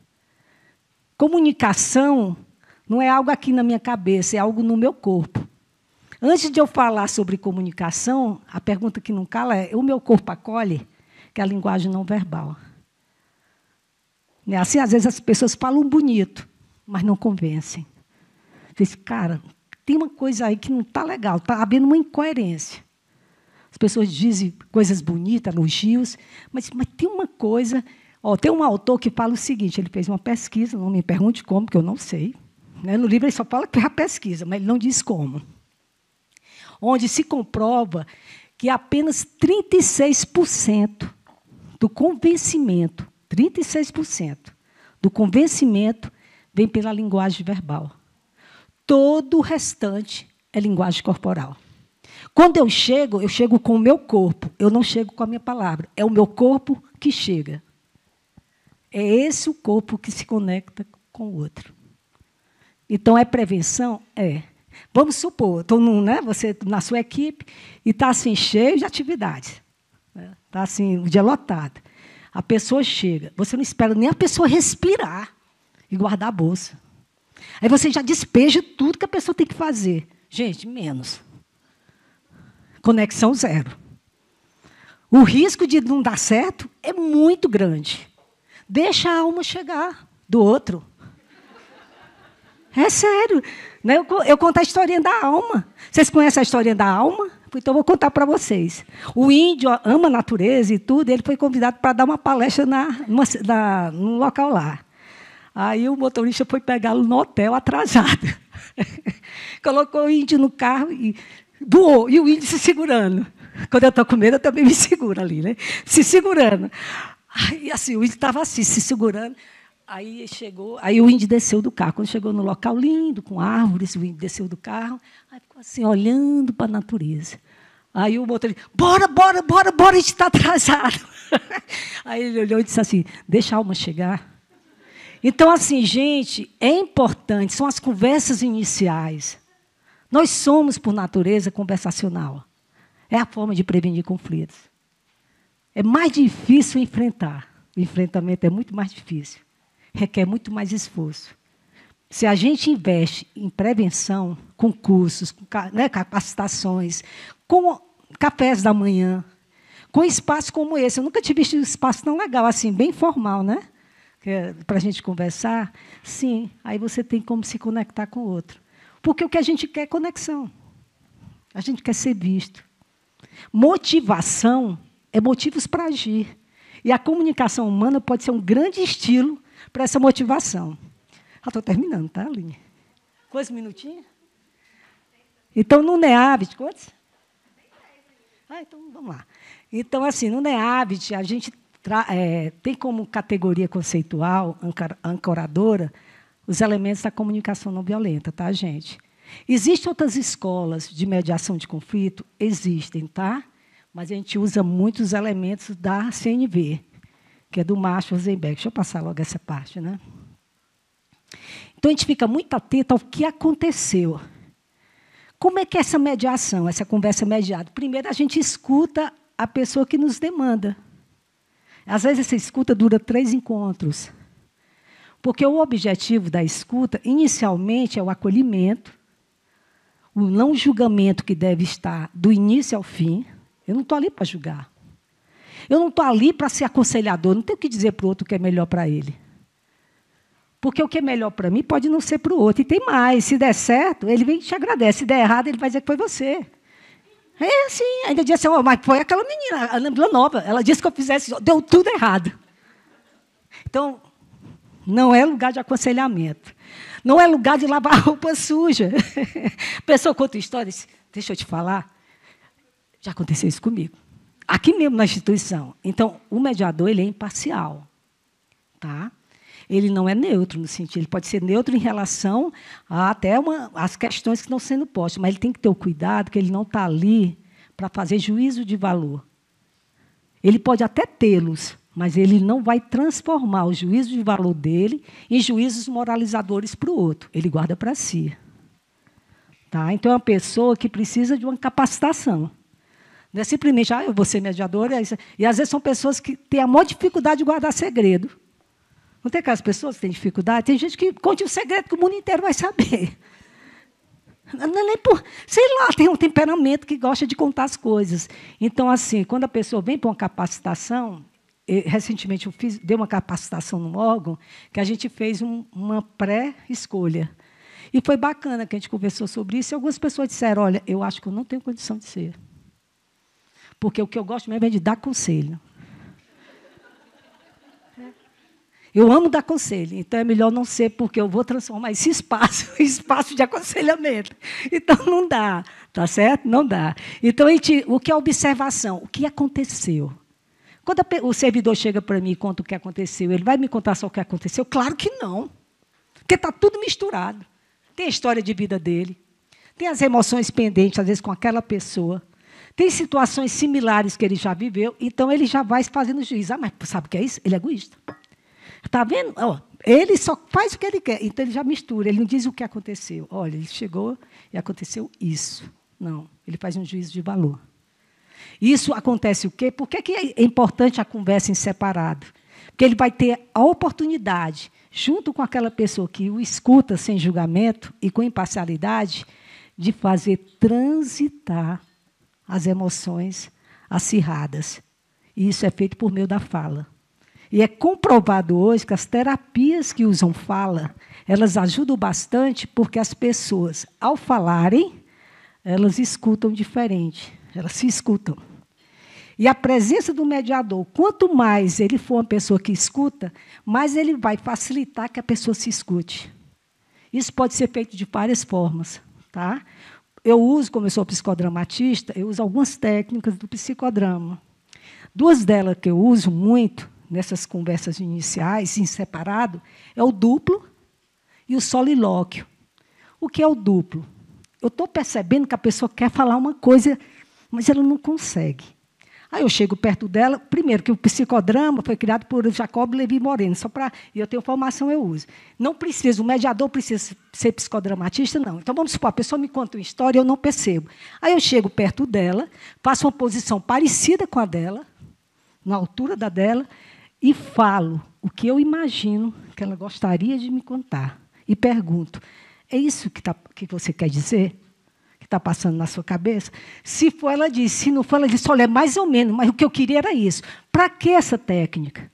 Comunicação não é algo aqui na minha cabeça, é algo no meu corpo. Antes de eu falar sobre comunicação, a pergunta que não cala é: o meu corpo acolhe? Que é a linguagem não verbal. Assim, às vezes, as pessoas falam bonito, mas não convencem. Diz, cara, tem uma coisa aí que não está legal, está havendo uma incoerência. As pessoas dizem coisas bonitas, elogios, mas tem uma coisa... tem um autor que fala o seguinte, ele fez uma pesquisa, não me pergunte como, porque eu não sei. Né? No livro ele só fala que fez a pesquisa, mas ele não diz como. Onde se comprova que apenas 36% do convencimento, 36% do convencimento vem pela linguagem verbal. Todo o restante é linguagem corporal. Quando eu chego com o meu corpo, eu não chego com a minha palavra. É o meu corpo que chega. É esse o corpo que se conecta com o outro. Então, é prevenção? É. Vamos supor, você na sua equipe e está assim, cheio de atividades. Está assim, o dia lotado. A pessoa chega, você não espera nem a pessoa respirar e guardar a bolsa. Aí você já despeja tudo que a pessoa tem que fazer. Gente, menos. Conexão zero. O risco de não dar certo é muito grande. Deixa a alma chegar do outro. É sério. Eu conto a historinha da alma. Vocês conhecem a historinha da alma? Então, eu vou contar para vocês. O índio ama a natureza e tudo, ele foi convidado para dar uma palestra num local lá. Aí o motorista foi pegá-lo no hotel atrasado. Colocou o índio no carro e voou, e o índio se segurando. Quando eu estou com medo, eu também me seguro ali, né? Se segurando. Aí, assim, o índio estava assim, se segurando. Aí chegou, aí o índio desceu do carro. Quando chegou no local lindo, com árvores, o índio desceu do carro, aí ficou assim, olhando para a natureza. Aí o motorista, bora, a gente está atrasado. Aí ele olhou e disse assim, deixa a alma chegar. Então, assim, gente, é importante, são as conversas iniciais. Nós somos, por natureza, conversacional. É a forma de prevenir conflitos. É mais difícil enfrentar. O enfrentamento é muito mais difícil. Requer muito mais esforço. Se a gente investe em prevenção, com cursos, com capacitações, com cafés da manhã, com espaços como esse. Eu nunca tinha visto um espaço tão legal, assim, bem formal, né? Para a gente conversar. Sim, aí você tem como se conectar com o outro. Porque o que a gente quer é conexão. A gente quer ser visto. Motivação é motivos para agir. E a comunicação humana pode ser um grande estilo para essa motivação. Estou terminando, tá, Aline? Quantos minutinhos? Então, no NEABIT, quantos? Então, vamos lá. Então, assim, no NEABIT, a gente tem como categoria conceitual, ancoradora, os elementos da comunicação não violenta, tá, gente? Existem outras escolas de mediação de conflito? Existem, tá? Mas a gente usa muitos elementos da CNV, que é do Marshall Rosenberg. Deixa eu passar logo essa parte, né? Então, a gente fica muito atento ao que aconteceu. Como é que é essa mediação, essa conversa mediada? Primeiro, a gente escuta a pessoa que nos demanda. Às vezes, essa escuta dura 3 encontros. Porque o objetivo da escuta, inicialmente, é o acolhimento, o não julgamento que deve estar do início ao fim. Eu não estou ali para julgar. Eu não estou ali para ser aconselhador, não tenho que dizer para o outro o que é melhor para ele. Porque o que é melhor para mim pode não ser para o outro. E tem mais, se der certo, ele vem e te agradece. Se der errado, ele vai dizer que foi você. É assim, ainda disse assim, mas foi aquela menina, a Ana Vila Nova, ela disse que eu fizesse, deu tudo errado. Então, não é lugar de aconselhamento. Não é lugar de lavar roupa suja. A pessoa conta histórias, deixa eu te falar, já aconteceu isso comigo. Aqui mesmo na instituição. Então, o mediador ele é imparcial. Tá? Ele não é neutro, no sentido, ele pode ser neutro em relação a até as questões que estão sendo postas, mas ele tem que ter o cuidado que ele não está ali para fazer juízo de valor. Ele pode até tê-los, mas ele não vai transformar o juízo de valor dele em juízos moralizadores para o outro. Ele guarda para si. Tá? Então, é uma pessoa que precisa de uma capacitação. Não é simplesmente, eu vou ser mediadora. E, às vezes, são pessoas que têm a maior dificuldade de guardar segredo. Não tem aquelas pessoas que têm dificuldade? Tem gente que conta um segredo que o mundo inteiro vai saber. Não é nem por, sei lá, tem um temperamento que gosta de contar as coisas. Então, assim, quando a pessoa vem para uma capacitação, recentemente eu dei uma capacitação num órgão que a gente fez uma pré-escolha. E foi bacana que a gente conversou sobre isso, e algumas pessoas disseram, olha, eu acho que eu não tenho condição de ser. Porque o que eu gosto mesmo é de dar conselho. Eu amo dar conselho, então é melhor não ser, porque eu vou transformar esse espaço em espaço de aconselhamento. Então, não dá, tá certo? Não dá. Então, o que é observação? O que aconteceu? Quando o servidor chega para mim e conta o que aconteceu, ele vai me contar só o que aconteceu? Claro que não, porque está tudo misturado. Tem a história de vida dele, tem as emoções pendentes, às vezes, com aquela pessoa, tem situações similares que ele já viveu, então ele já vai fazendo juízo. Mas sabe o que é isso? Ele é egoísta. Está vendo? Ele só faz o que ele quer. Então, ele já mistura. Ele não diz o que aconteceu. Olha, ele chegou e aconteceu isso. Não, ele faz um juízo de valor. Isso acontece o quê? Por que é importante a conversa em separado? Porque ele vai ter a oportunidade, junto com aquela pessoa que o escuta sem julgamento e com imparcialidade, de fazer transitar as emoções acirradas. E isso é feito por meio da fala. E é comprovado hoje que as terapias que usam fala, elas ajudam bastante porque as pessoas, ao falarem, elas escutam diferente, elas se escutam. E a presença do mediador, quanto mais ele for uma pessoa que escuta, mais ele vai facilitar que a pessoa se escute. Isso pode ser feito de várias formas. Tá? Eu uso, como eu sou psicodramatista, eu uso algumas técnicas do psicodrama. Duas delas que eu uso muito, nessas conversas iniciais, em separado, é o duplo e o solilóquio. O que é o duplo? Eu estou percebendo que a pessoa quer falar uma coisa, mas ela não consegue. Aí eu chego perto dela, primeiro, que o psicodrama foi criado por Jacob Levi Moreno, e eu tenho formação, eu uso. Não precisa, o mediador precisa ser psicodramatista, não. Então, vamos supor, a pessoa me conta uma história e eu não percebo. Aí eu chego perto dela, faço uma posição parecida com a dela, na altura da dela, e falo o que eu imagino que ela gostaria de me contar. E pergunto, é isso que você quer dizer? Que está passando na sua cabeça? Se for, ela diz. Se não for, ela diz, olha, é mais ou menos, mas o que eu queria era isso. Para que essa técnica?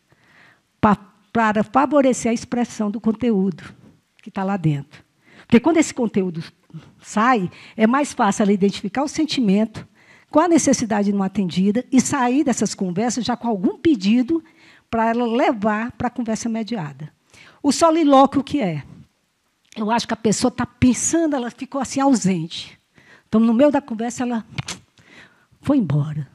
Para favorecer a expressão do conteúdo que está lá dentro. Porque quando esse conteúdo sai, é mais fácil ela identificar o sentimento, com a necessidade não atendida, e sair dessas conversas já com algum pedido para ela levar para a conversa mediada. O solilóquio, o que é? Eu acho que a pessoa está pensando, ela ficou assim ausente. Então, no meio da conversa, ela foi embora.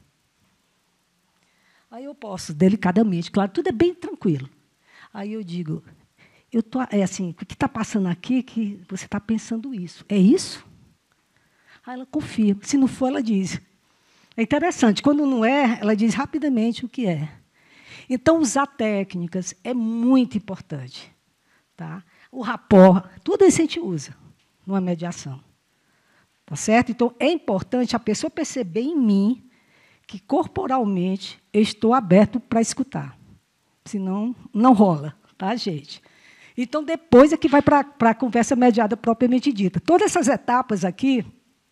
Aí eu posso, delicadamente, claro, tudo é bem tranquilo. Aí eu digo, assim, o que está passando aqui que você está pensando isso? É isso? Aí ela confia. Se não for, ela diz. É interessante, quando não é, ela diz rapidamente o que é. Então, usar técnicas é muito importante. Tá? O rapport, tudo isso a gente usa numa mediação. Tá certo? Então, é importante a pessoa perceber em mim que, corporalmente, eu estou aberto para escutar. Senão, não rola, tá, gente? Então, depois é que vai para a conversa mediada propriamente dita. Todas essas etapas aqui,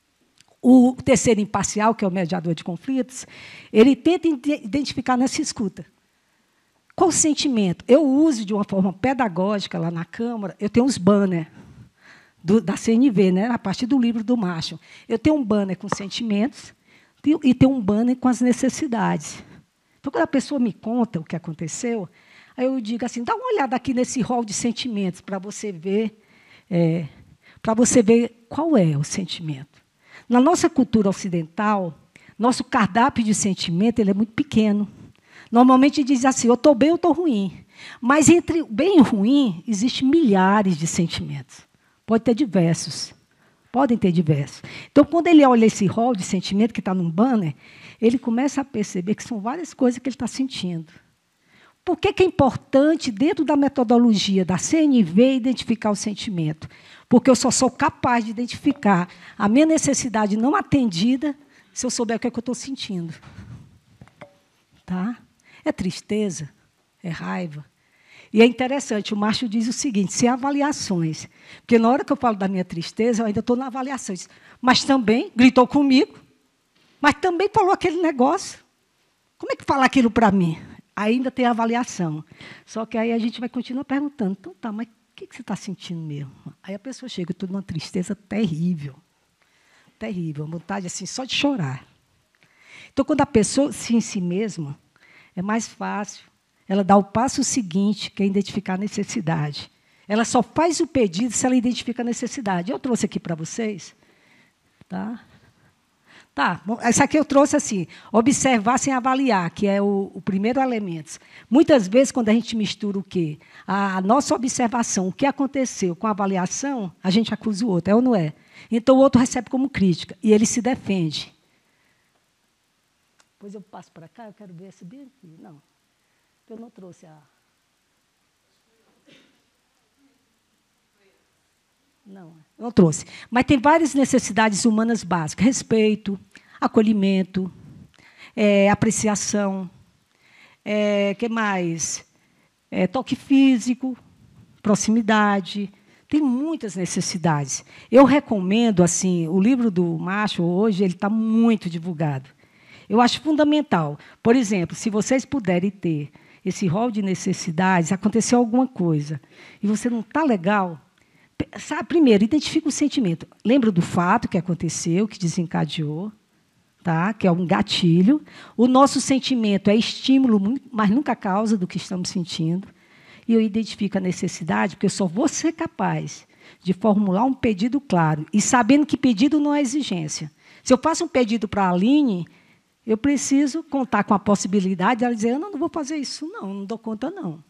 o terceiro imparcial, que é o mediador de conflitos, ele tenta identificar nessa escuta. Qual o sentimento? Eu uso de uma forma pedagógica lá na Câmara, eu tenho uns banners da CNV, né, a partir do livro do Marshall. Eu tenho um banner com sentimentos, e tem um banner com as necessidades. Então, quando a pessoa me conta o que aconteceu, aí eu digo assim, dá uma olhada aqui nesse rol de sentimentos para você ver qual é o sentimento. Na nossa cultura ocidental, nosso cardápio de sentimento ele é muito pequeno. Normalmente diz assim, eu estou bem ou estou ruim. Mas entre o bem e o ruim, existem milhares de sentimentos. Pode ter diversos. Podem ter diversos. Então, quando ele olha esse rol de sentimento que está num banner, ele começa a perceber que são várias coisas que ele está sentindo. Por que é importante, dentro da metodologia da CNV, identificar o sentimento? Porque eu só sou capaz de identificar a minha necessidade não atendida se eu souber o que é que eu estou sentindo. Tá? É tristeza, é raiva. E é interessante, o Márcio diz o seguinte, sem avaliações. Porque na hora que eu falo da minha tristeza, eu ainda estou na avaliação. Mas também gritou comigo, mas também falou aquele negócio. Como é que fala aquilo para mim? Ainda tem avaliação. Só que aí a gente vai continuar perguntando, então tá, mas o que você está sentindo mesmo? Aí a pessoa chega, eu estou numa tristeza terrível. Terrível, vontade assim, só de chorar. Então, quando a pessoa se em si mesma, é mais fácil. Ela dá o passo seguinte, que é identificar a necessidade. Ela só faz o pedido se ela identifica a necessidade. Eu trouxe aqui para vocês. Tá? Tá, essa aqui eu trouxe assim, observar sem avaliar, que é o primeiro elemento. Muitas vezes, quando a gente mistura o quê? A nossa observação, o que aconteceu com a avaliação, a gente acusa o outro, é ou não é? Então, o outro recebe como crítica, e ele se defende. Depois eu passo para cá, eu quero ver esse bem aqui. Não. Eu não trouxe a... Não trouxe. Mas tem várias necessidades humanas básicas. Respeito, acolhimento, apreciação, que mais? Toque físico, proximidade. Tem muitas necessidades. Eu recomendo, assim, o livro do Márcio, hoje, ele está muito divulgado. Eu acho fundamental. Por exemplo, se vocês puderem ter esse rol de necessidades, aconteceu alguma coisa, e você não está legal, sabe, primeiro, identifica o sentimento. Lembra do fato que aconteceu, que desencadeou, tá? Que é um gatilho. O nosso sentimento é estímulo, mas nunca causa do que estamos sentindo. E eu identifico a necessidade, porque eu só vou ser capaz de formular um pedido claro, e sabendo que pedido não é exigência. Se eu faço um pedido para a Aline, eu preciso contar com a possibilidade de ela dizer, eu não vou fazer isso, não dou conta, não.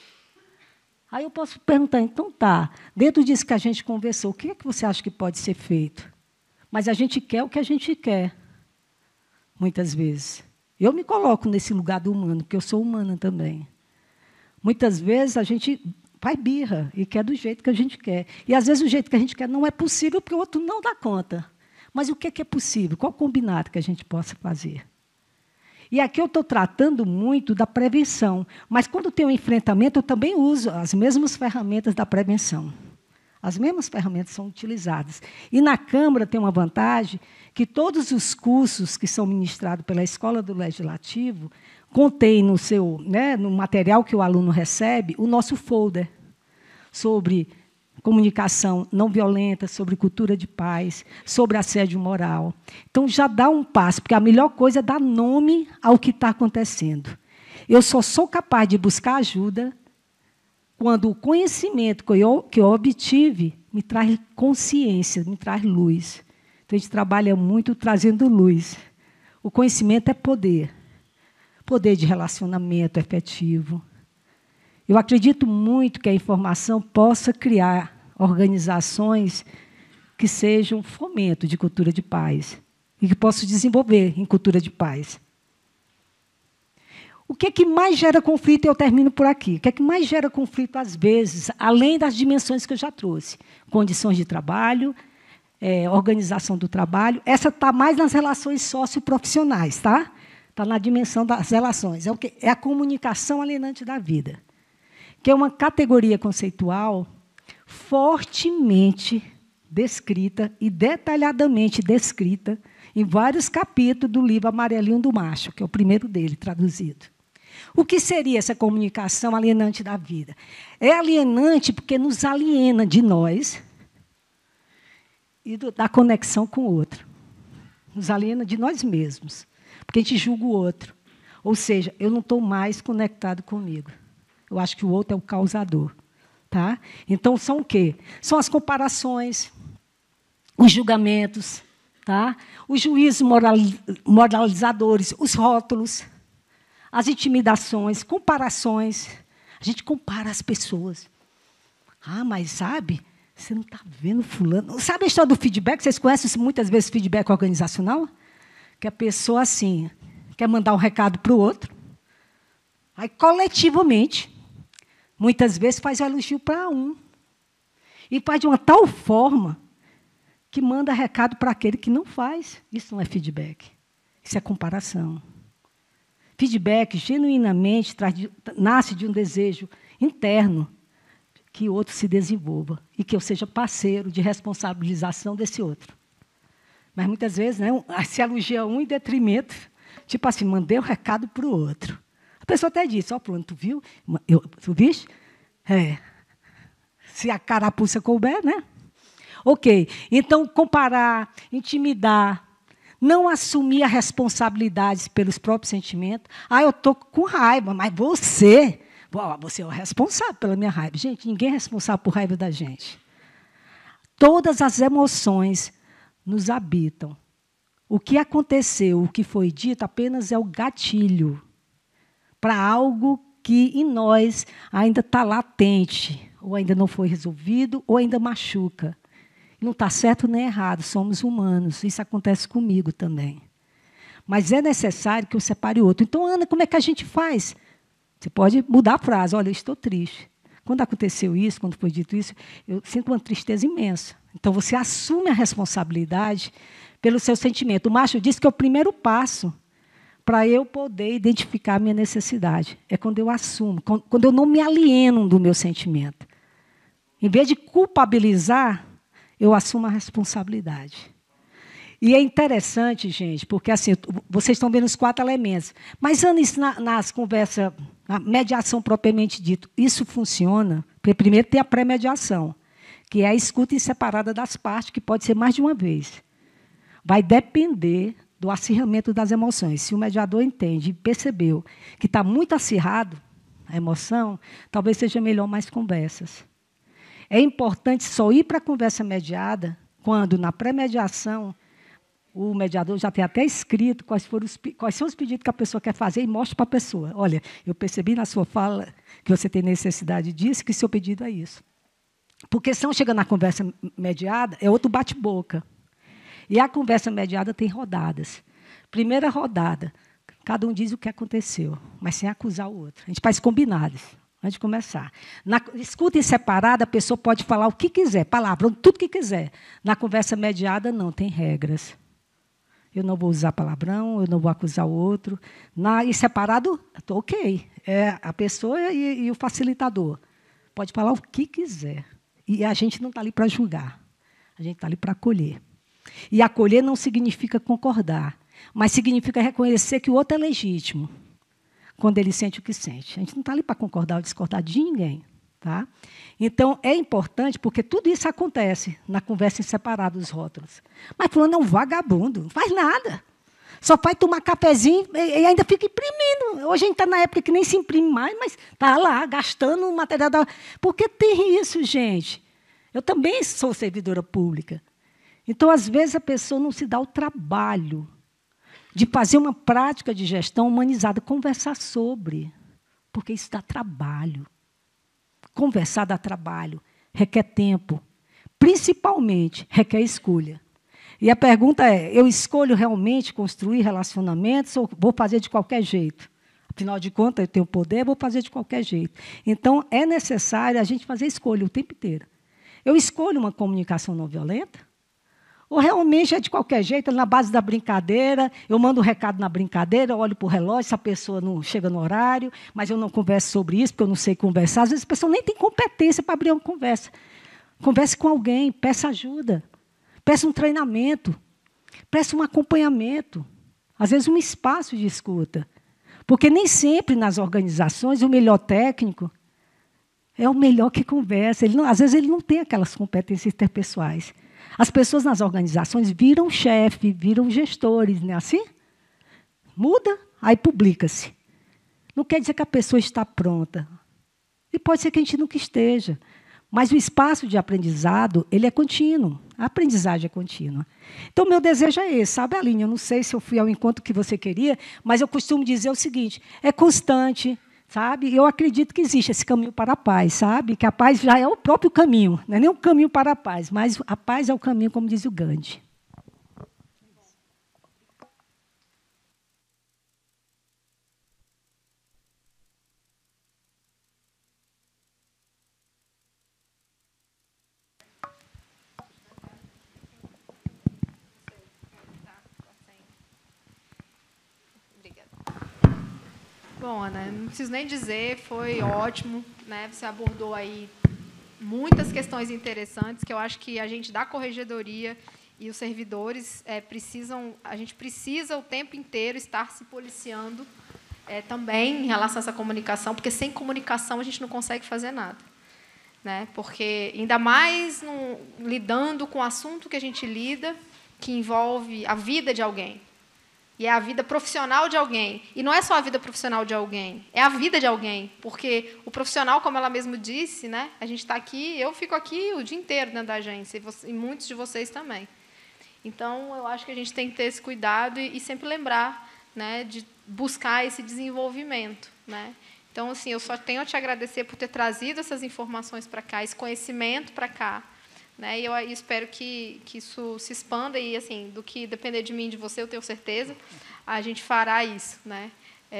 Aí eu posso perguntar, então tá, dentro disso que a gente conversou, o que é que você acha que pode ser feito? Mas a gente quer o que a gente quer, muitas vezes. Eu me coloco nesse lugar do humano, porque eu sou humana também. Muitas vezes a gente faz birra e quer do jeito que a gente quer. E, às vezes, o jeito que a gente quer não é possível, porque o outro não dá conta. Mas o que é possível? Qual combinado que a gente possa fazer? E aqui eu estou tratando muito da prevenção, mas quando tem um enfrentamento, eu também uso as mesmas ferramentas da prevenção. As mesmas ferramentas são utilizadas. E na Câmara tem uma vantagem que todos os cursos que são ministrados pela Escola do Legislativo contém no material que o aluno recebe o nosso folder sobre comunicação não violenta, sobre cultura de paz, sobre assédio moral. Então, já dá um passo, porque a melhor coisa é dar nome ao que está acontecendo. Eu só sou capaz de buscar ajuda quando o conhecimento que eu obtive me traz consciência, me traz luz. Então, a gente trabalha muito trazendo luz. O conhecimento é poder. Poder de relacionamento efetivo. Eu acredito muito que a informação possa criar organizações que sejam fomento de cultura de paz e que possam desenvolver em cultura de paz. O que é que mais gera conflito? Eu termino por aqui. O que é que mais gera conflito, às vezes, além das dimensões que eu já trouxe? Condições de trabalho, organização do trabalho. Essa está mais nas relações socioprofissionais, tá? Está na dimensão das relações. É o quê? É a comunicação alienante da vida, que é uma categoria conceitual fortemente descrita e detalhadamente descrita em vários capítulos do livro Amarelinho do Macho, que é o primeiro dele, traduzido. O que seria essa comunicação alienante da vida? É alienante porque nos aliena de nós e da conexão com o outro. nos aliena de nós mesmos, porque a gente julga o outro. Ou seja, eu não estou mais conectado comigo. Eu acho que o outro é o causador. Tá? Então, são o quê? São as comparações, os julgamentos, tá? Os juízos moralizadores, os rótulos, as intimidações, comparações. A gente compara as pessoas. Ah, mas sabe, você não está vendo fulano. Sabe a história do feedback? Vocês conhecem muitas vezes feedback organizacional? Que a pessoa, assim, quer mandar um recado para o outro, aí, coletivamente, muitas vezes faz um elogio para um. E faz de uma tal forma que manda recado para aquele que não faz. Isso não é feedback. Isso é comparação. Feedback, genuinamente, nasce de um desejo interno que o outro se desenvolva e que eu seja parceiro de responsabilização desse outro. Mas, muitas vezes, né, se elogia um em detrimento, tipo assim, mandei um recado para o outro. A pessoa até disse, ó, fulano, tu viu? Tu viste? É. Se a carapuça couber, né? Ok. Então, comparar, intimidar, não assumir a responsabilidade pelos próprios sentimentos. Ah, eu estou com raiva, mas você é o responsável pela minha raiva. Gente, ninguém é responsável por raiva da gente. Todas as emoções nos habitam. O que aconteceu, o que foi dito, apenas é o gatilho para algo que em nós ainda está latente, ou ainda não foi resolvido, ou ainda machuca. Não está certo nem errado, somos humanos. Isso acontece comigo também. Mas é necessário que eu separe o outro. Então, Ana, como é que a gente faz? Você pode mudar a frase. Olha, eu estou triste. Quando aconteceu isso, quando foi dito isso, eu sinto uma tristeza imensa. Então, você assume a responsabilidade pelo seu sentimento. O Macho disse que é o primeiro passo para eu poder identificar a minha necessidade. É quando eu assumo, quando eu não me alieno do meu sentimento. Em vez de culpabilizar, eu assumo a responsabilidade. E é interessante, gente, porque assim, vocês estão vendo os 4 elementos. Mas, Ana, isso nas conversas, na mediação propriamente dito, isso funciona? Porque primeiro tem a pré-mediação, que é a escuta inseparada das partes, que pode ser mais de uma vez. Vai depender do acirramento das emoções. Se o mediador entende e percebeu que está muito acirrado a emoção, talvez seja melhor mais conversas. É importante só ir para a conversa mediada quando, na pré-mediação, o mediador já tem até escrito quais são os pedidos que a pessoa quer fazer e mostra para a pessoa. Olha, eu percebi na sua fala que você tem necessidade disso, que seu pedido é isso. Porque se não chega na conversa mediada, é outro bate-boca. E a conversa mediada tem rodadas. Primeira rodada, cada um diz o que aconteceu, mas sem acusar o outro. A gente faz combinados, antes de começar. Na escuta em separada, a pessoa pode falar o que quiser, palavra, tudo que quiser. Na conversa mediada, não, tem regras. Eu não vou usar palavrão, eu não vou acusar o outro. Em separado, estou ok. É a pessoa e o facilitador. Pode falar o que quiser. E a gente não está ali para julgar. A gente está ali para acolher. E acolher não significa concordar, mas significa reconhecer que o outro é legítimo, quando ele sente o que sente. A gente não está ali para concordar ou discordar de ninguém. Tá? Então, é importante, porque tudo isso acontece na conversa em separado dos rótulos. Mas fulano é um vagabundo, não faz nada. Só faz tomar cafezinho e ainda fica imprimindo. Hoje a gente está na época que nem se imprime mais, mas está lá, gastando o material da... Porque tem isso, gente. Eu também sou servidora pública. Então, às vezes, a pessoa não se dá o trabalho de fazer uma prática de gestão humanizada, conversar sobre, porque isso dá trabalho. Conversar dá trabalho, requer tempo, principalmente requer escolha. E a pergunta é, eu escolho realmente construir relacionamentos ou vou fazer de qualquer jeito? Afinal de contas, eu tenho poder, vou fazer de qualquer jeito. Então, é necessário a gente fazer escolha o tempo inteiro. Eu escolho uma comunicação não violenta? Ou realmente é de qualquer jeito, na base da brincadeira, eu mando um recado na brincadeira, olho para o relógio, se a pessoa não chega no horário, mas eu não converso sobre isso, porque eu não sei conversar. Às vezes a pessoa nem tem competência para abrir uma conversa. Converse com alguém, peça ajuda, peça um treinamento, peça um acompanhamento, às vezes um espaço de escuta. Porque nem sempre nas organizações o melhor técnico é o melhor que conversa. Às vezes ele não tem aquelas competências interpessoais. As pessoas nas organizações viram chefe, viram gestores, não é assim? Muda, aí publica-se. Não quer dizer que a pessoa está pronta. E pode ser que a gente nunca esteja. Mas o espaço de aprendizado, ele é contínuo. A aprendizagem é contínua. Então, meu desejo é esse, sabe, Aline? Eu não sei se eu fui ao encontro que você queria, mas eu costumo dizer o seguinte, é constante, sabe? Eu acredito que existe esse caminho para a paz, sabe? Que a paz já é o próprio caminho, não é nem um caminho para a paz, mas a paz é o caminho, como diz o Gandhi. Bom, Ana, não preciso nem dizer, foi ótimo, né? Você abordou aí muitas questões interessantes que eu acho que a gente da corregedoria e os servidores precisam, a gente precisa o tempo inteiro estar se policiando também em relação a essa comunicação, porque sem comunicação a gente não consegue fazer nada, né? Porque ainda mais lidando com o assunto que a gente lida, que envolve a vida de alguém. E é a vida profissional de alguém. E não é só a vida profissional de alguém, é a vida de alguém. Porque o profissional, como ela mesma disse, né, a gente está aqui, eu fico aqui o dia inteiro dentro da agência, e muitos de vocês também. Então, eu acho que a gente tem que ter esse cuidado e sempre lembrar, né, de buscar esse desenvolvimento, né? Então, assim, eu só tenho a te agradecer por ter trazido essas informações para cá, esse conhecimento para cá. Né? E eu espero que isso se expanda e, assim, do que depender de mim e de você, eu tenho certeza, a gente fará isso. Né?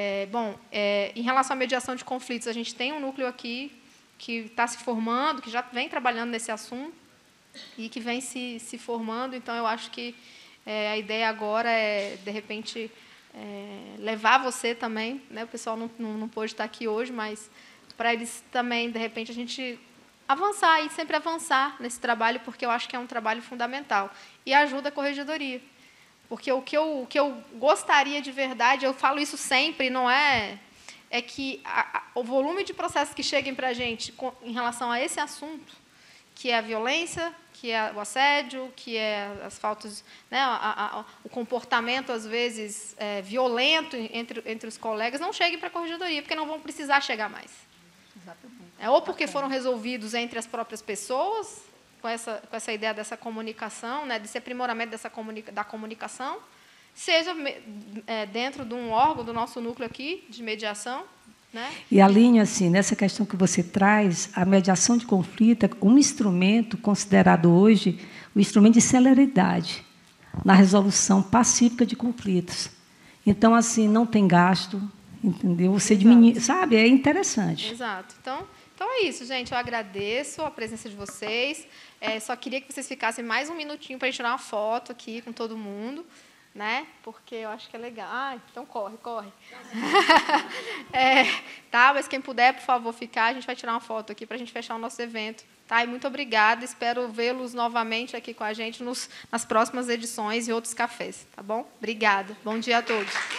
Em relação à mediação de conflitos, a gente tem um núcleo aqui que está se formando, que já vem trabalhando nesse assunto e que vem se formando. Então, eu acho que a ideia agora é, de repente, levar você também. Né? O pessoal não pôde estar aqui hoje, mas para eles também, de repente, a gente avançar e sempre avançar nesse trabalho, porque eu acho que é um trabalho fundamental. E ajuda a corregedoria. Porque o que eu gostaria de verdade, eu falo isso sempre, não é que o volume de processos que cheguem para a gente em relação a esse assunto, que é a violência, que é o assédio, que é as faltas, né, o comportamento, às vezes, violento entre os colegas, não cheguem para a corregedoria, porque não vão precisar chegar mais. Exatamente. Ou porque foram resolvidos entre as próprias pessoas, com essa ideia dessa comunicação, né, desse aprimoramento da comunicação, seja dentro de um órgão do nosso núcleo aqui, de mediação. Né? E, Aline, assim, nessa questão que você traz, a mediação de conflito é um instrumento considerado hoje um instrumento de celeridade na resolução pacífica de conflitos. Então, assim, não tem gasto, entendeu? Você diminui, sabe? É interessante. Exato. Então é isso, gente. Eu agradeço a presença de vocês. Só queria que vocês ficassem mais um minutinho para a gente tirar uma foto aqui com todo mundo, né? Porque eu acho que é legal. Então corre. Tá, mas quem puder, por favor, ficar, a gente vai tirar uma foto aqui para a gente fechar o nosso evento. Tá? E muito obrigada. Espero vê-los novamente aqui com a gente nas próximas edições e outros cafés. Tá bom? Obrigada. Bom dia a todos.